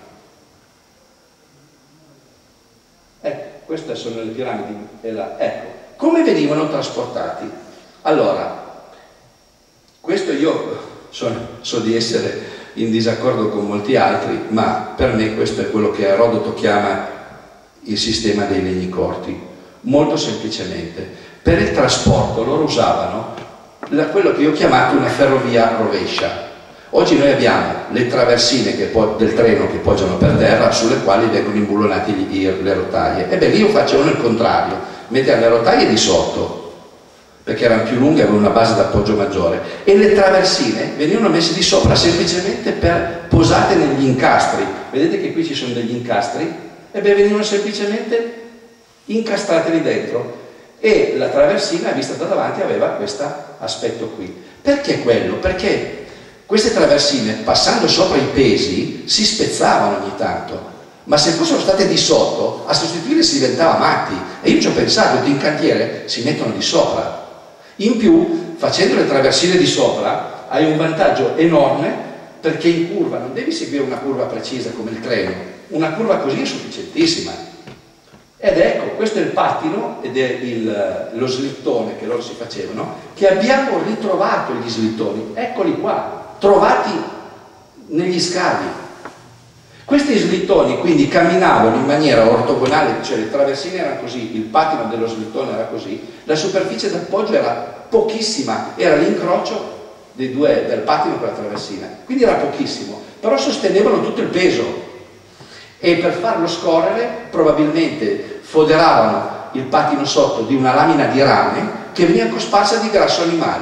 Ecco, queste sono le piramidi. Ecco, come venivano trasportati? Allora, questo io so di essere in disaccordo con molti altri, ma per me questo è quello che Erodoto chiama il sistema dei legni corti. Molto semplicemente, per il trasporto loro usavano quello che io ho chiamato una ferrovia rovescia. Oggi noi abbiamo le traversine del treno che poggiano per terra, sulle quali vengono imbullonati le rotaie. Ebbene, io facevano il contrario, mettere le rotaie di sotto, perché erano più lunghe, avevano una base d'appoggio maggiore, e le traversine venivano messe di sopra semplicemente posate negli incastri. Vedete che qui ci sono degli incastri? Ebbene, venivano semplicemente incastrate lì dentro, e la traversina vista da davanti aveva questo aspetto qui. Perché quello? Perché queste traversine, passando sopra i pesi, si spezzavano ogni tanto, ma se fossero state di sotto, a sostituirle si diventava matti, e io ci ho pensato, in cantiere si mettono di sopra. In più, facendo le traversine di sopra, hai un vantaggio enorme, perché in curva non devi seguire una curva precisa come il treno, una curva così è sufficientissima. Ed ecco, questo è il pattino ed è lo slittone che loro si facevano, che abbiamo ritrovato gli slittoni, eccoli qua, trovati negli scavi. Questi slittoni quindi camminavano in maniera ortogonale, cioè le traversine erano così, il pattino dello slittone era così, la superficie d'appoggio era pochissima, era l'incrocio del pattino con la traversina, quindi era pochissimo, però sostenevano tutto il peso. E per farlo scorrere probabilmente foderavano il pattino sotto di una lamina di rame che veniva cosparsa di grasso animale,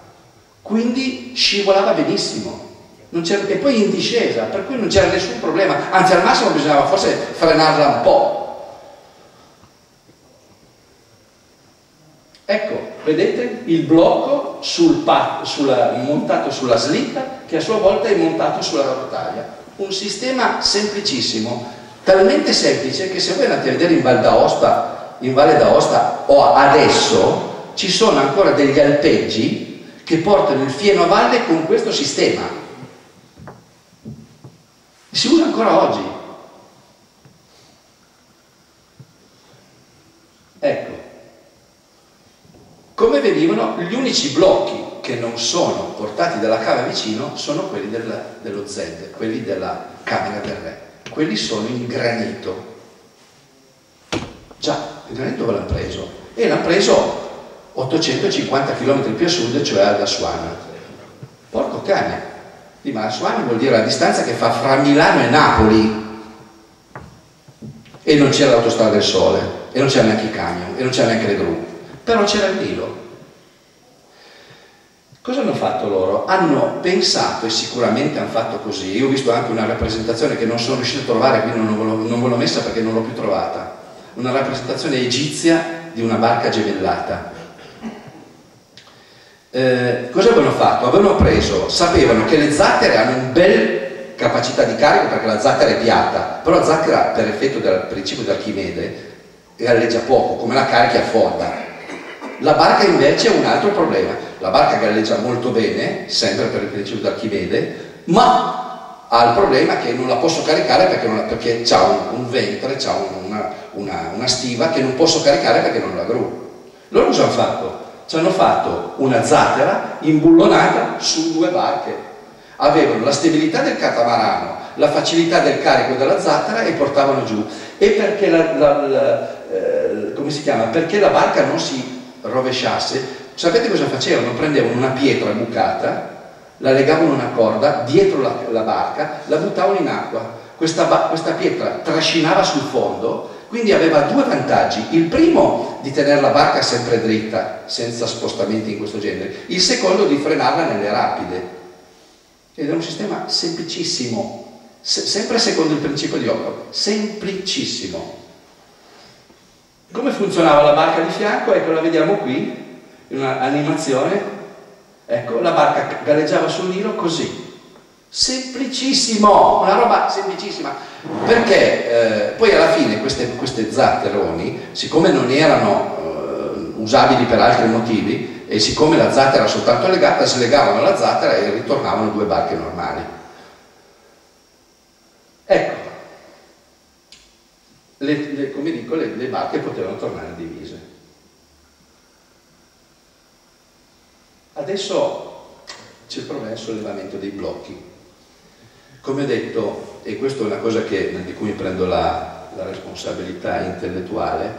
quindi scivolava benissimo, e poi in discesa, per cui non c'era nessun problema, anzi al massimo bisognava forse frenarla un po'. Ecco, vedete il blocco montato sulla slitta che a sua volta è montato sulla rotaia. Un sistema semplicissimo, talmente semplice che se voi andate a vedere in Valle d'Aosta o adesso ci sono ancora degli alpeggi che portano il fieno a valle con questo sistema. Si usa ancora oggi. Ecco, come venivano gli unici blocchi che non sono portati dalla cava vicino sono quelli dello Z, quelli della camera del re. Quelli sono in granito. Già, il granito dove l'hanno preso? E l'hanno preso 850 km più a sud, cioè ad Assuana. Porco cane! Ma Assuana vuol dire la distanza che fa fra Milano e Napoli. E non c'era l'autostrada del Sole, e non c'era neanche i camion, e non c'era neanche le gru. Però c'era il Nilo. Cosa hanno fatto loro? Hanno pensato, e sicuramente hanno fatto così. Io ho visto anche una rappresentazione che non sono riuscito a trovare, quindi non ve l'ho messa perché non l'ho più trovata. Una rappresentazione egizia di una barca gemellata. Cosa avevano fatto? Avevano preso, sapevano che le zattere hanno un bel capacità di carico perché la zattera è piatta, però la zattera per effetto del principio di Archimede galleggia poco, come la carichi affonda. La barca invece ha un altro problema, la barca galleggia molto bene, sempre per il principio di Archimede, ma ha il problema che non la posso caricare perché c'ha un ventre, c'ha una stiva che non posso caricare perché non la gru. Loro cosa hanno fatto? Ci hanno fatto una zattera imbullonata su due barche. Avevano la stabilità del catamarano, la facilità del carico della zattera e portavano giù. E perché come si chiama? Perché la barca non si rovesciasse, sapete cosa facevano? Prendevano una pietra bucata, la legavano una corda dietro la barca, la buttavano in acqua. Questa pietra trascinava sul fondo, quindi aveva due vantaggi. Il primo di tenere la barca sempre dritta, senza spostamenti in questo genere. Il secondo di frenarla nelle rapide. Ed è un sistema semplicissimo, sempre secondo il principio di Occam, semplicissimo. Come funzionava la barca di fianco? Ecco, la vediamo qui, in un'animazione. Ecco, la barca galleggiava sul Nilo così. Semplicissimo, una roba semplicissima. Perché poi alla fine queste zatteroni, siccome non erano usabili per altri motivi, e siccome la zattera era soltanto legata, si legavano alla zattera e ritornavano due barche normali. Ecco. Come dico, le barche potevano tornare divise. Adesso c'è il problema del sollevamento dei blocchi. Come ho detto, e questa è una cosa di cui mi prendo la responsabilità intellettuale,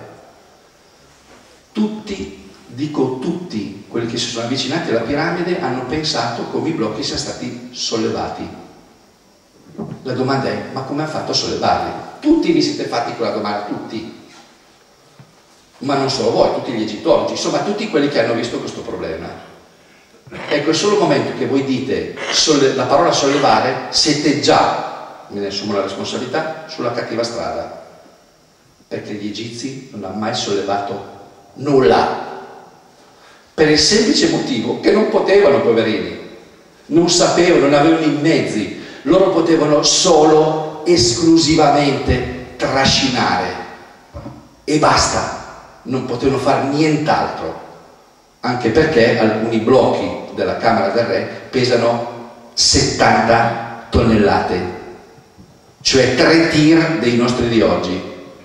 tutti, dico tutti, quelli che si sono avvicinati alla piramide hanno pensato come i blocchi siano stati sollevati. La domanda è, ma come hanno fatto a sollevarli? Tutti vi siete fatti quella domanda, tutti, ma non solo voi, tutti gli egittologi, insomma tutti quelli che hanno visto questo problema. Ecco, è solo il momento che voi dite la parola sollevare, siete già, me ne assumo la responsabilità, sulla cattiva strada, perché gli egizi non hanno mai sollevato nulla, per il semplice motivo che non potevano, poverini, non sapevano, non avevano i mezzi, loro potevano solo esclusivamente trascinare e basta, non potevano fare nient'altro, anche perché alcuni blocchi della Camera del Re pesano 70 tonnellate, cioè 3 tir dei nostri di oggi.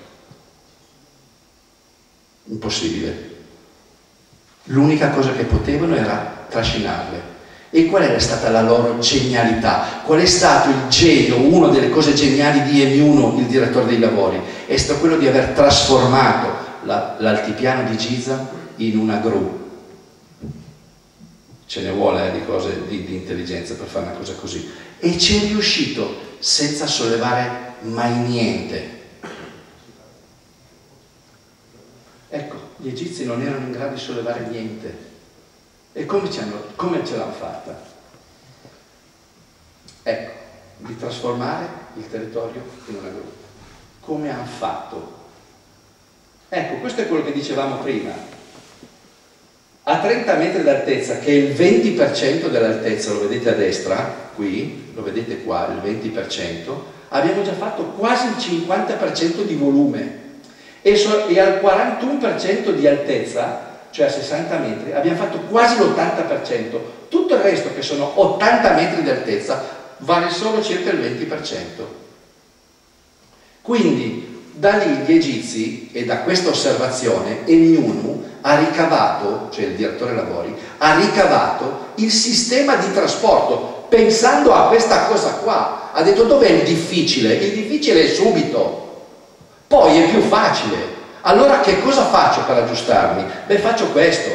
Impossibile. L'unica cosa che potevano era trascinarle. E qual era stata la loro genialità? Qual è stato il genio, una delle cose geniali di Emiuno, il direttore dei lavori? È stato quello di aver trasformato l'altipiano di Giza in una gru. Ce ne vuole di cose di intelligenza per fare una cosa così. E ci è riuscito senza sollevare mai niente. Ecco, gli egizi non erano in grado di sollevare niente. E come ce l'hanno fatta? Ecco, di trasformare il territorio in una gru. Come hanno fatto? Ecco, questo è quello che dicevamo prima. A 30 metri d'altezza, che è il 20% dell'altezza, lo vedete a destra, qui, lo vedete qua, il 20%, abbiamo già fatto quasi il 50% di volume. E al 41% di altezza, cioè a 60 metri, abbiamo fatto quasi l'80%, tutto il resto che sono 80 metri di altezza vale solo circa il 20%. Quindi da lì gli egizi, e da questa osservazione, Enyunu ha ricavato, cioè il direttore lavori, ha ricavato il sistema di trasporto, pensando a questa cosa qua. Ha detto: dov'è il difficile? Il difficile è subito, poi è più facile. Allora che cosa faccio per aggiustarmi? Beh, faccio questo.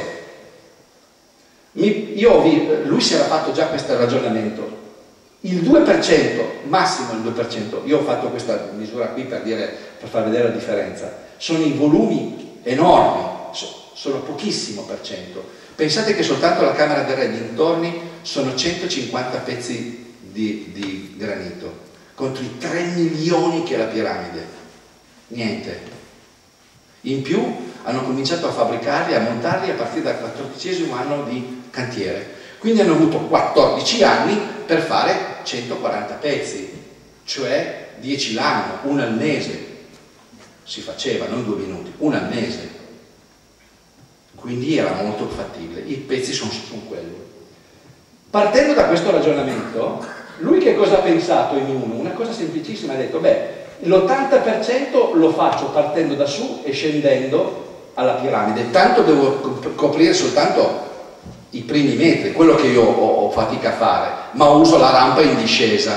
Lui si era fatto già questo ragionamento. Il 2%, massimo il 2%, io ho fatto questa misura qui per far vedere la differenza, sono i volumi enormi, sono pochissimo per cento. Pensate che soltanto la Camera del Re dintorni sono 150 pezzi di granito, contro i 3 milioni che è la piramide. Niente. In più hanno cominciato a fabbricarli, a montarli a partire dal 14° anno di cantiere. Quindi hanno avuto 14 anni per fare 140 pezzi, cioè 10 l'anno, 1 al mese. Si faceva, non 2 minuti, 1 al mese. Quindi era molto fattibile. I pezzi sono quelli. Partendo da questo ragionamento, lui che cosa ha pensato in uno? Una cosa semplicissima, ha detto: beh, l'80% lo faccio partendo da su e scendendo alla piramide, tanto devo coprire soltanto i primi metri, quello che io ho fatica a fare, ma uso la rampa in discesa.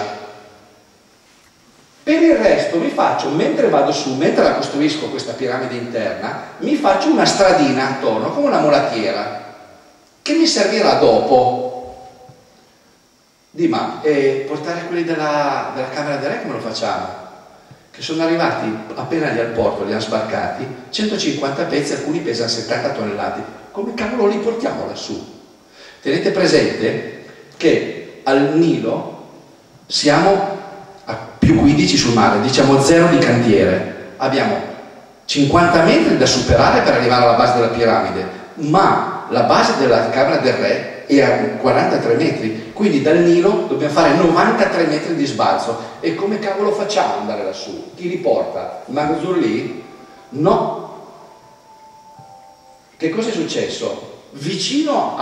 Per il resto mi faccio, mentre vado su, mentre la costruisco questa piramide interna, mi faccio una stradina attorno, come una mulattiera, che mi servirà dopo. Ma portare quelli della Camera del Re come lo facciamo? Che sono arrivati appena lì al porto, li hanno sbarcati, 150 pezzi, alcuni pesano 70 tonnellate. Come cavolo li portiamo lassù? Tenete presente che al Nilo siamo a più 15 sul mare, diciamo 0 di cantiere. Abbiamo 50 metri da superare per arrivare alla base della piramide, ma la base della Camera del Re è a 43 metri, quindi dal Nilo dobbiamo fare 93 metri di sbalzo. E come cavolo facciamo ad andare lassù? Chi li porta? Manzurlì? No. Che cosa è successo? Vicino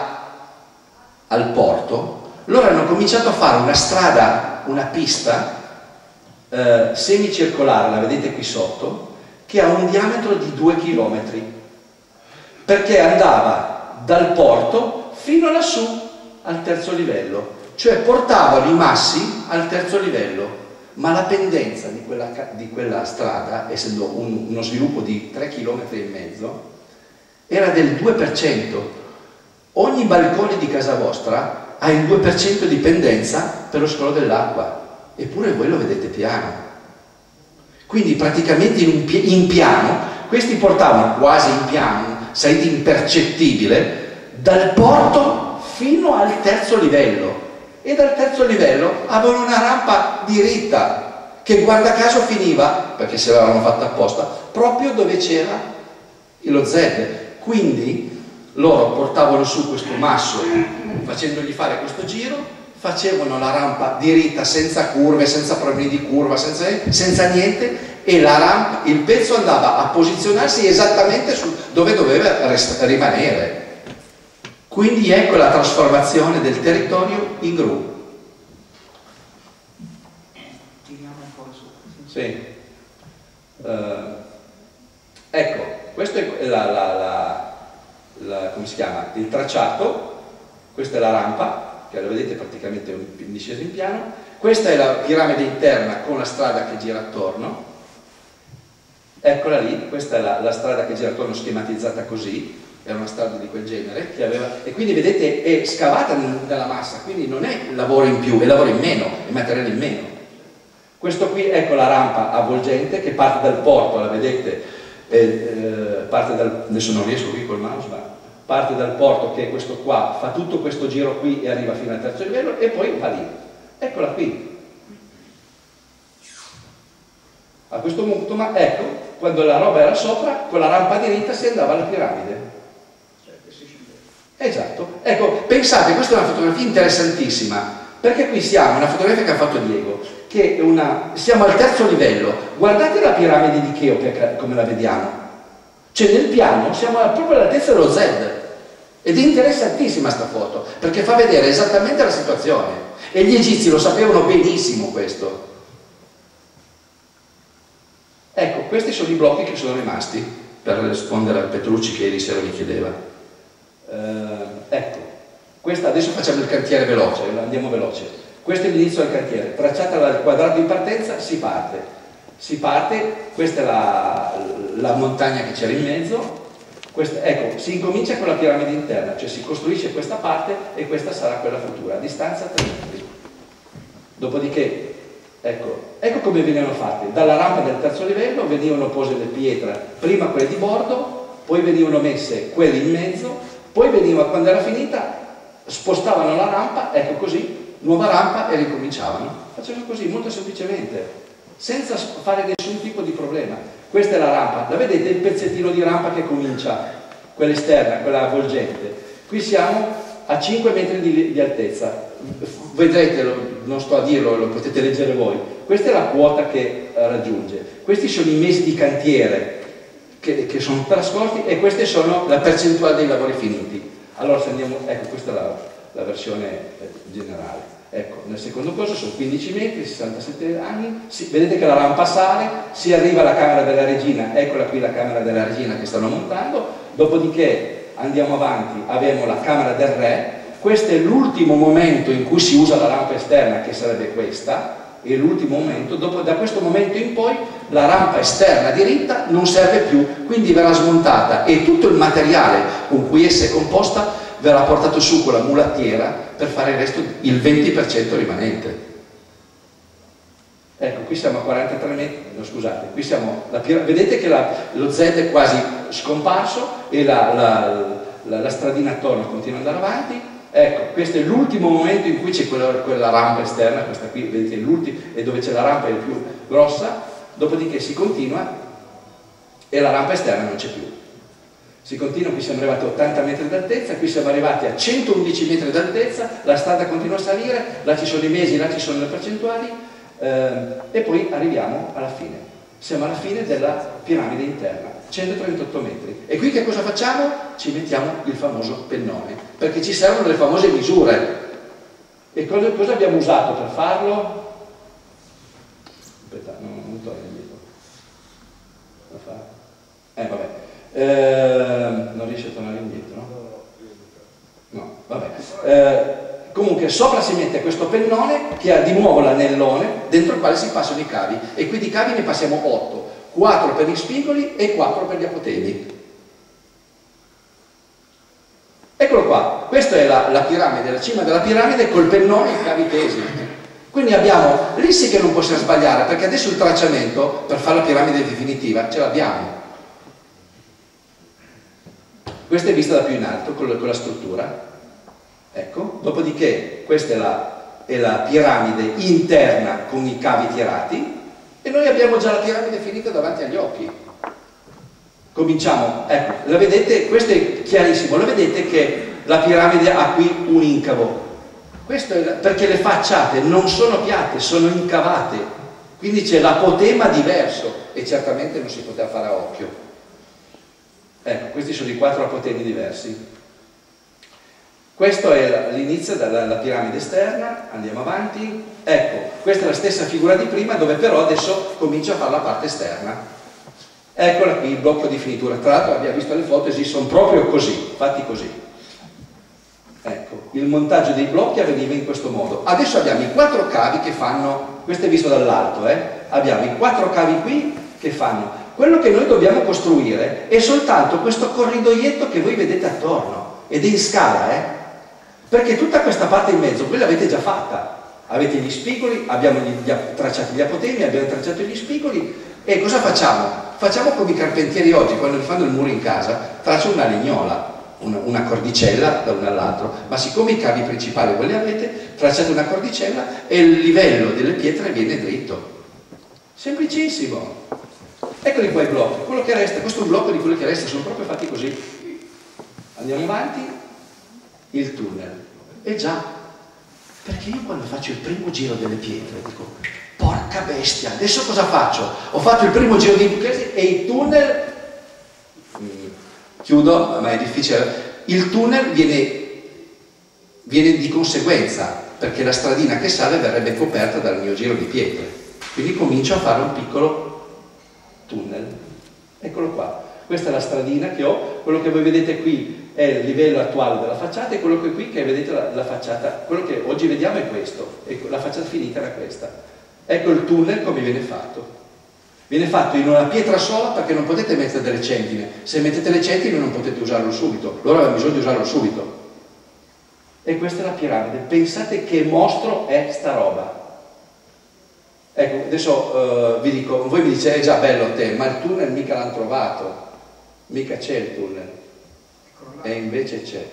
al porto, loro hanno cominciato a fare una strada, una pista semicircolare, la vedete qui sotto, che ha un diametro di 2 chilometri, perché andava dal porto fino lassù al terzo livello, cioè portavano i massi al terzo livello, ma la pendenza di quella strada, essendo uno sviluppo di 3,5 km, era del 2%. Ogni balcone di casa vostra ha il 2% di pendenza per lo scolo dell'acqua, eppure voi lo vedete piano. Quindi praticamente in piano, questi portavano quasi in piano, salita impercettibile, dal porto fino al terzo livello, e dal terzo livello avevano una rampa diritta che guarda caso finiva, perché se l'avevano fatta apposta, proprio dove c'era lo Z. Quindi loro portavano su questo masso, facendogli fare questo giro, facevano la rampa diritta, senza curve, senza problemi di curva, senza niente, e la rampa, il pezzo andava a posizionarsi esattamente dove doveva rimanere. Quindi ecco la trasformazione del territorio in gru. Tiriamo un po' su. Sì. Ecco, questo è come si chiama? Il tracciato. Questa è la rampa, che la vedete praticamente in discesa in piano. Questa è la piramide interna con la strada che gira attorno. Eccola lì, questa è la strada che gira attorno, schematizzata così. Era una strada di quel genere che aveva, e quindi vedete è scavata nella massa, quindi non è lavoro in più, è lavoro in meno, è materiale in meno. Questo qui, ecco la rampa avvolgente che parte dal porto, la vedete, adesso non riesco qui col mouse, ma parte dal porto, che è questo qua, fa tutto questo giro qui e arriva fino al terzo livello e poi va lì. Eccola qui. A questo punto, ma ecco, quando la roba era sopra, con la rampa diritta si andava alla piramide. Esatto, ecco, pensate, questa è una fotografia interessantissima, perché qui siamo, una fotografia che ha fatto Diego, che è siamo al terzo livello. Guardate la piramide di Cheope come la vediamo, Cioè nel piano siamo proprio all'altezza dello Z. Ed è interessantissima sta foto, perché fa vedere esattamente la situazione. E gli egizi lo sapevano benissimo questo. Ecco, questi sono i blocchi che sono rimasti, per rispondere a Petrucci che ieri sera mi chiedeva. Ecco, questa, adesso facciamo il cantiere veloce, andiamo veloce. Questo è l'inizio del cantiere. Tracciata il quadrato di partenza, si parte. Si parte, questa è la montagna che c'era in mezzo. Ecco, si incomincia con la piramide interna, cioè si costruisce questa parte e questa sarà quella futura, a distanza 3 metri. Dopodiché, ecco come venivano fatte. Dalla rampa del terzo livello venivano pose le pietre, prima quelle di bordo, poi venivano messe quelle in mezzo, poi veniva, quando era finita, spostavano la rampa, ecco così, nuova rampa e ricominciavano. Facevano così, molto semplicemente, senza fare nessun tipo di problema. Questa è la rampa, la vedete il pezzettino di rampa che comincia, quella esterna, quella avvolgente. Qui siamo a 5 metri di altezza, vedrete, non sto a dirlo, lo potete leggere voi. Questa è la quota che raggiunge, questi sono i mesi di cantiere che sono trascorsi e queste sono la percentuale dei lavori finiti. Allora se andiamo, ecco questa è la versione generale. Ecco, nel secondo corso sono 15 metri, 67 anni, vedete che la rampa sale, si arriva alla camera della regina, eccola qui la camera della regina che stanno montando, dopodiché andiamo avanti, abbiamo la camera del re, questo è l'ultimo momento in cui si usa la rampa esterna, che sarebbe questa, e l'ultimo momento, da questo momento in poi la rampa esterna diritta non serve più, quindi verrà smontata e tutto il materiale con cui essa è composta verrà portato su con la mulattiera per fare il resto, il 20% rimanente. Ecco, qui siamo a 43 metri, no scusate, qui siamo, vedete che lo Z è quasi scomparso e la stradina attorno continua ad andare avanti. Ecco, questo è l'ultimo momento in cui c'è quella rampa esterna, questa qui, vedete, l'ultimo, e dove c'è la rampa è più grossa, dopodiché si continua e la rampa esterna non c'è più. Si continua, qui siamo arrivati a 80 metri d'altezza, qui siamo arrivati a 111 metri d'altezza, la strada continua a salire, là ci sono i mesi, là ci sono le percentuali, e poi arriviamo alla fine. Siamo alla fine della piramide interna, 138 metri. E qui che cosa facciamo? Ci mettiamo il famoso pennone, perché ci servono le famose misure. E cosa abbiamo usato per farlo? Aspetta, non torno indietro. Lo fa? Vabbè. Non riesce a tornare indietro, no, vabbè. Comunque sopra si mette questo pennone che ha di nuovo l'anellone dentro il quale si passano i cavi, e qui di cavi ne passiamo 8, 4 per gli spigoli e 4 per gli apotemi. Eccolo qua, questa è la piramide, la cima della piramide col pennone e i cavi tesi. Quindi abbiamo, lì sì che non possiamo sbagliare, perché adesso il tracciamento per fare la piramide definitiva ce l'abbiamo. Questa è vista da più in alto con la struttura, ecco, dopodiché questa è la piramide interna con i cavi tirati e noi abbiamo già la piramide finita davanti agli occhi. Cominciamo, ecco, la vedete, questo è chiarissimo, la vedete che la piramide ha qui un incavo, questo è perché le facciate non sono piatte, sono incavate, quindi c'è l'apotema diverso e certamente non si poteva fare a occhio. Ecco, questi sono i 4 apotemi diversi. Questo è l'inizio della piramide esterna, andiamo avanti. Ecco, questa è la stessa figura di prima, dove però adesso comincia a fare la parte esterna. Eccola qui, il blocco di finitura. Tra l'altro abbiamo visto le foto, esistono proprio così, fatti così. Ecco, il montaggio dei blocchi avveniva in questo modo. Adesso abbiamo i 4 cavi che fanno, questo è visto dall'alto, abbiamo i 4 cavi qui che fanno. Quello che noi dobbiamo costruire è soltanto questo corridoietto che voi vedete attorno, ed è in scala, perché tutta questa parte in mezzo voi l'avete già fatta. Avete gli spigoli, abbiamo tracciato gli apotemi, abbiamo tracciato gli spigoli, e cosa facciamo? Facciamo come i carpentieri oggi, quando fanno il muro in casa, tracciano una legnola, una cordicella da uno all'altro, ma siccome i cavi principali voi li avete, tracciate una cordicella e il livello delle pietre viene dritto. Semplicissimo. Eccoli qua i blocchi, quello che resta, questo è un blocco di quello che resta, sono proprio fatti così. Andiamo avanti, il tunnel. E già, perché io quando faccio il primo giro delle pietre dico, porca bestia, adesso cosa faccio? Ho fatto il primo giro di buchesi e i tunnel chiudo, ma è difficile. Il tunnel viene di conseguenza, perché la stradina che sale verrebbe coperta dal mio giro di pietre, quindi comincio a fare un piccolo tunnel. Eccolo qua, questa è la stradina che ho, quello che voi vedete qui è il livello attuale della facciata, e quello che qui, che vedete la facciata, quello che oggi vediamo è questo, e la facciata finita era questa. Ecco il tunnel come viene fatto. Viene fatto in una pietra sola, perché non potete mettere delle centine. Se mettete le centine non potete usarlo subito, loro avevano bisogno di usarlo subito. E questa è la piramide. Pensate che mostro è sta roba. Ecco, adesso vi dico, voi mi dite, è già bello a te, ma il tunnel mica l'hanno trovato, mica c'è il tunnel, e invece c'è.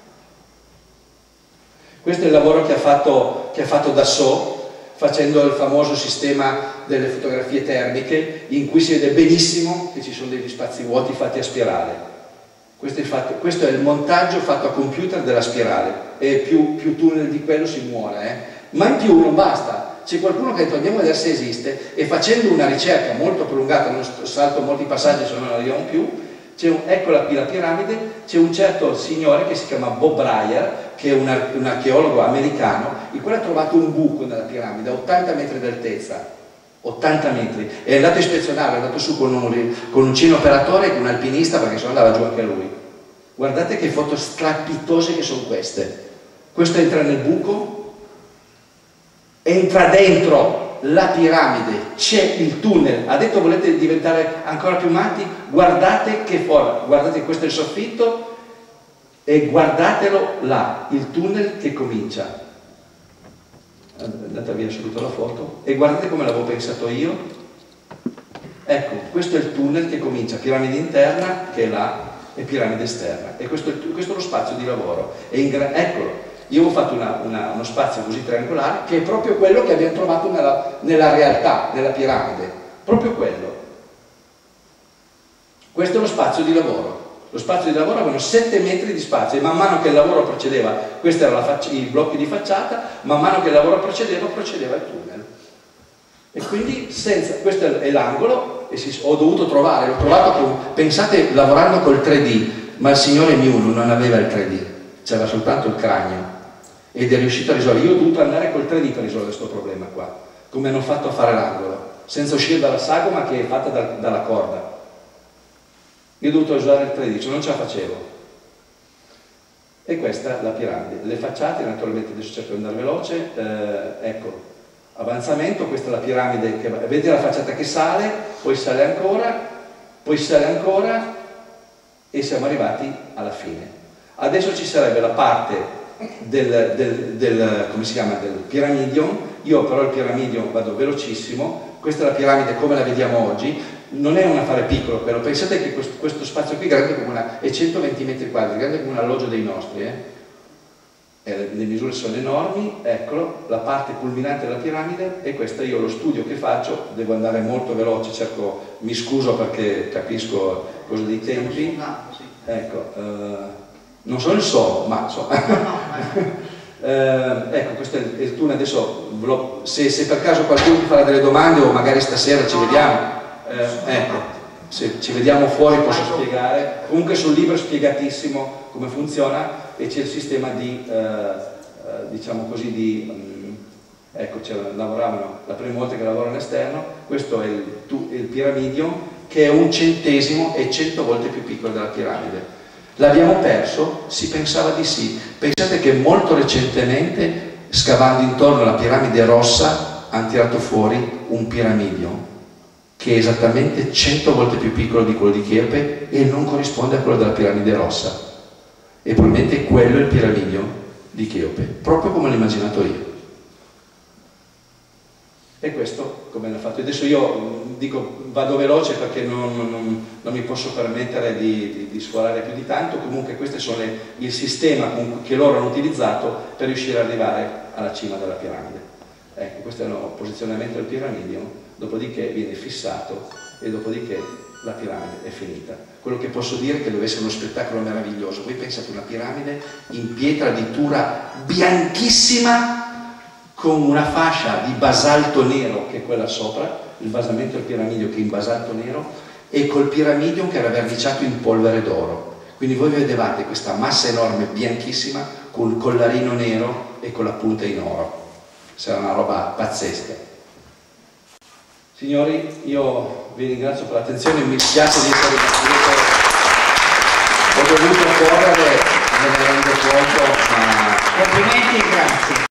Questo è il lavoro che ha fatto Dassault, facendo il famoso sistema delle fotografie termiche, in cui si vede benissimo che ci sono degli spazi vuoti fatti a spirale. Questo è il montaggio fatto a computer della spirale, e più tunnel di quello si muore, ma in più non basta. C'è qualcuno che ha detto andiamo a vedere se esiste, e facendo una ricerca molto prolungata, non salto molti passaggi se non arriviamo più, ecco la piramide, c'è un certo signore che si chiama Bob Breyer, che è un archeologo americano, il quale ha trovato un buco nella piramide a 80 metri di altezza, 80 metri, è andato a ispezionare, è andato su con un cineoperatore e con un alpinista, perché se no andava giù anche lui. Guardate che foto strapitose che sono queste. Questo entra nel buco, entra dentro la piramide, c'è il tunnel. Ha detto volete diventare ancora più matti? Guardate che forma, guardate, questo è il soffitto, e guardatelo là, il tunnel che comincia. Andate via subito la foto, e guardate come l'avevo pensato io. Ecco, questo è il tunnel che comincia, piramide interna che è là e piramide esterna, e questo è lo spazio di lavoro. Eccolo, io ho fatto uno spazio così triangolare, che è proprio quello che abbiamo trovato nella realtà della piramide, proprio quello. Questo è lo spazio di lavoro. Lo spazio di lavoro avevano 7 metri di spazio, e man mano che il lavoro procedeva, questi erano i blocchi di facciata, man mano che il lavoro procedeva il tunnel. E quindi questo è l'angolo, e l'ho dovuto trovare, l'ho trovato pensate, lavorando col 3D, ma il signore Miuno non aveva il 3D, c'era soltanto il cranio, ed è riuscito a risolvere. Io ho dovuto andare col 3D per risolvere questo problema qua, come hanno fatto a fare l'angolo, senza uscire dalla sagoma che è fatta dalla corda. Io ho dovuto usare il 3D, cioè non ce la facevo. E questa è la piramide. Le facciate, naturalmente adesso cerco di andare veloce, ecco, avanzamento, questa è la piramide, vedete la facciata che sale, poi sale ancora, e siamo arrivati alla fine. Adesso ci sarebbe la parte come si chiama, del piramidion. Io però il piramidion vado velocissimo. Questa è la piramide come la vediamo oggi. Non è un affare piccolo quello, pensate che questo spazio qui è grande come è 120 metri quadri, grande come un alloggio dei nostri, le misure sono enormi. Eccolo, la parte culminante della piramide, e questo io lo studio che faccio, devo andare molto veloce, mi scuso perché capisco cosa dei tempi. Ecco, non so il solo, ma so. Ecco, questo è il tunnel. Adesso se per caso qualcuno ti farà delle domande, o magari stasera ci vediamo, ecco, se ci vediamo fuori posso spiegare. Comunque sul libro è spiegatissimo come funziona, e c'è il sistema di diciamo così ecco, lavoravano la prima volta che lavorano all'esterno. Questo è il piramidion, che è 1/100 e 100 volte più piccolo della piramide. L'abbiamo perso? Si pensava di sì. Pensate che molto recentemente, scavando intorno alla piramide rossa, hanno tirato fuori un piramidion che è esattamente 100 volte più piccolo di quello di Cheope, e non corrisponde a quello della piramide rossa, e probabilmente quello è il piramidion di Cheope, proprio come l'ho immaginato io. E questo come l'ho fatto. Adesso io dico, vado veloce perché non mi posso permettere di sforare più di tanto. Comunque questo sono il sistema che loro hanno utilizzato per riuscire ad arrivare alla cima della piramide. Ecco, questo è il posizionamento del piramidion, dopodiché viene fissato, e dopodiché la piramide è finita. Quello che posso dire è che deve essere uno spettacolo meraviglioso. Voi pensate una piramide in pietra di Tura bianchissima, con una fascia di basalto nero che è quella sopra, il basamento del piramidio che è in basalto nero, e col piramidion che era verniciato in polvere d'oro. Quindi voi vedevate questa massa enorme bianchissima con il collarino nero e con la punta in oro. Sarà una roba pazzesca. Signori, io vi ringrazio per l'attenzione, mi spiace di essere venuto, ho dovuto correre, me ne rendo conto, ma... Complimenti e grazie.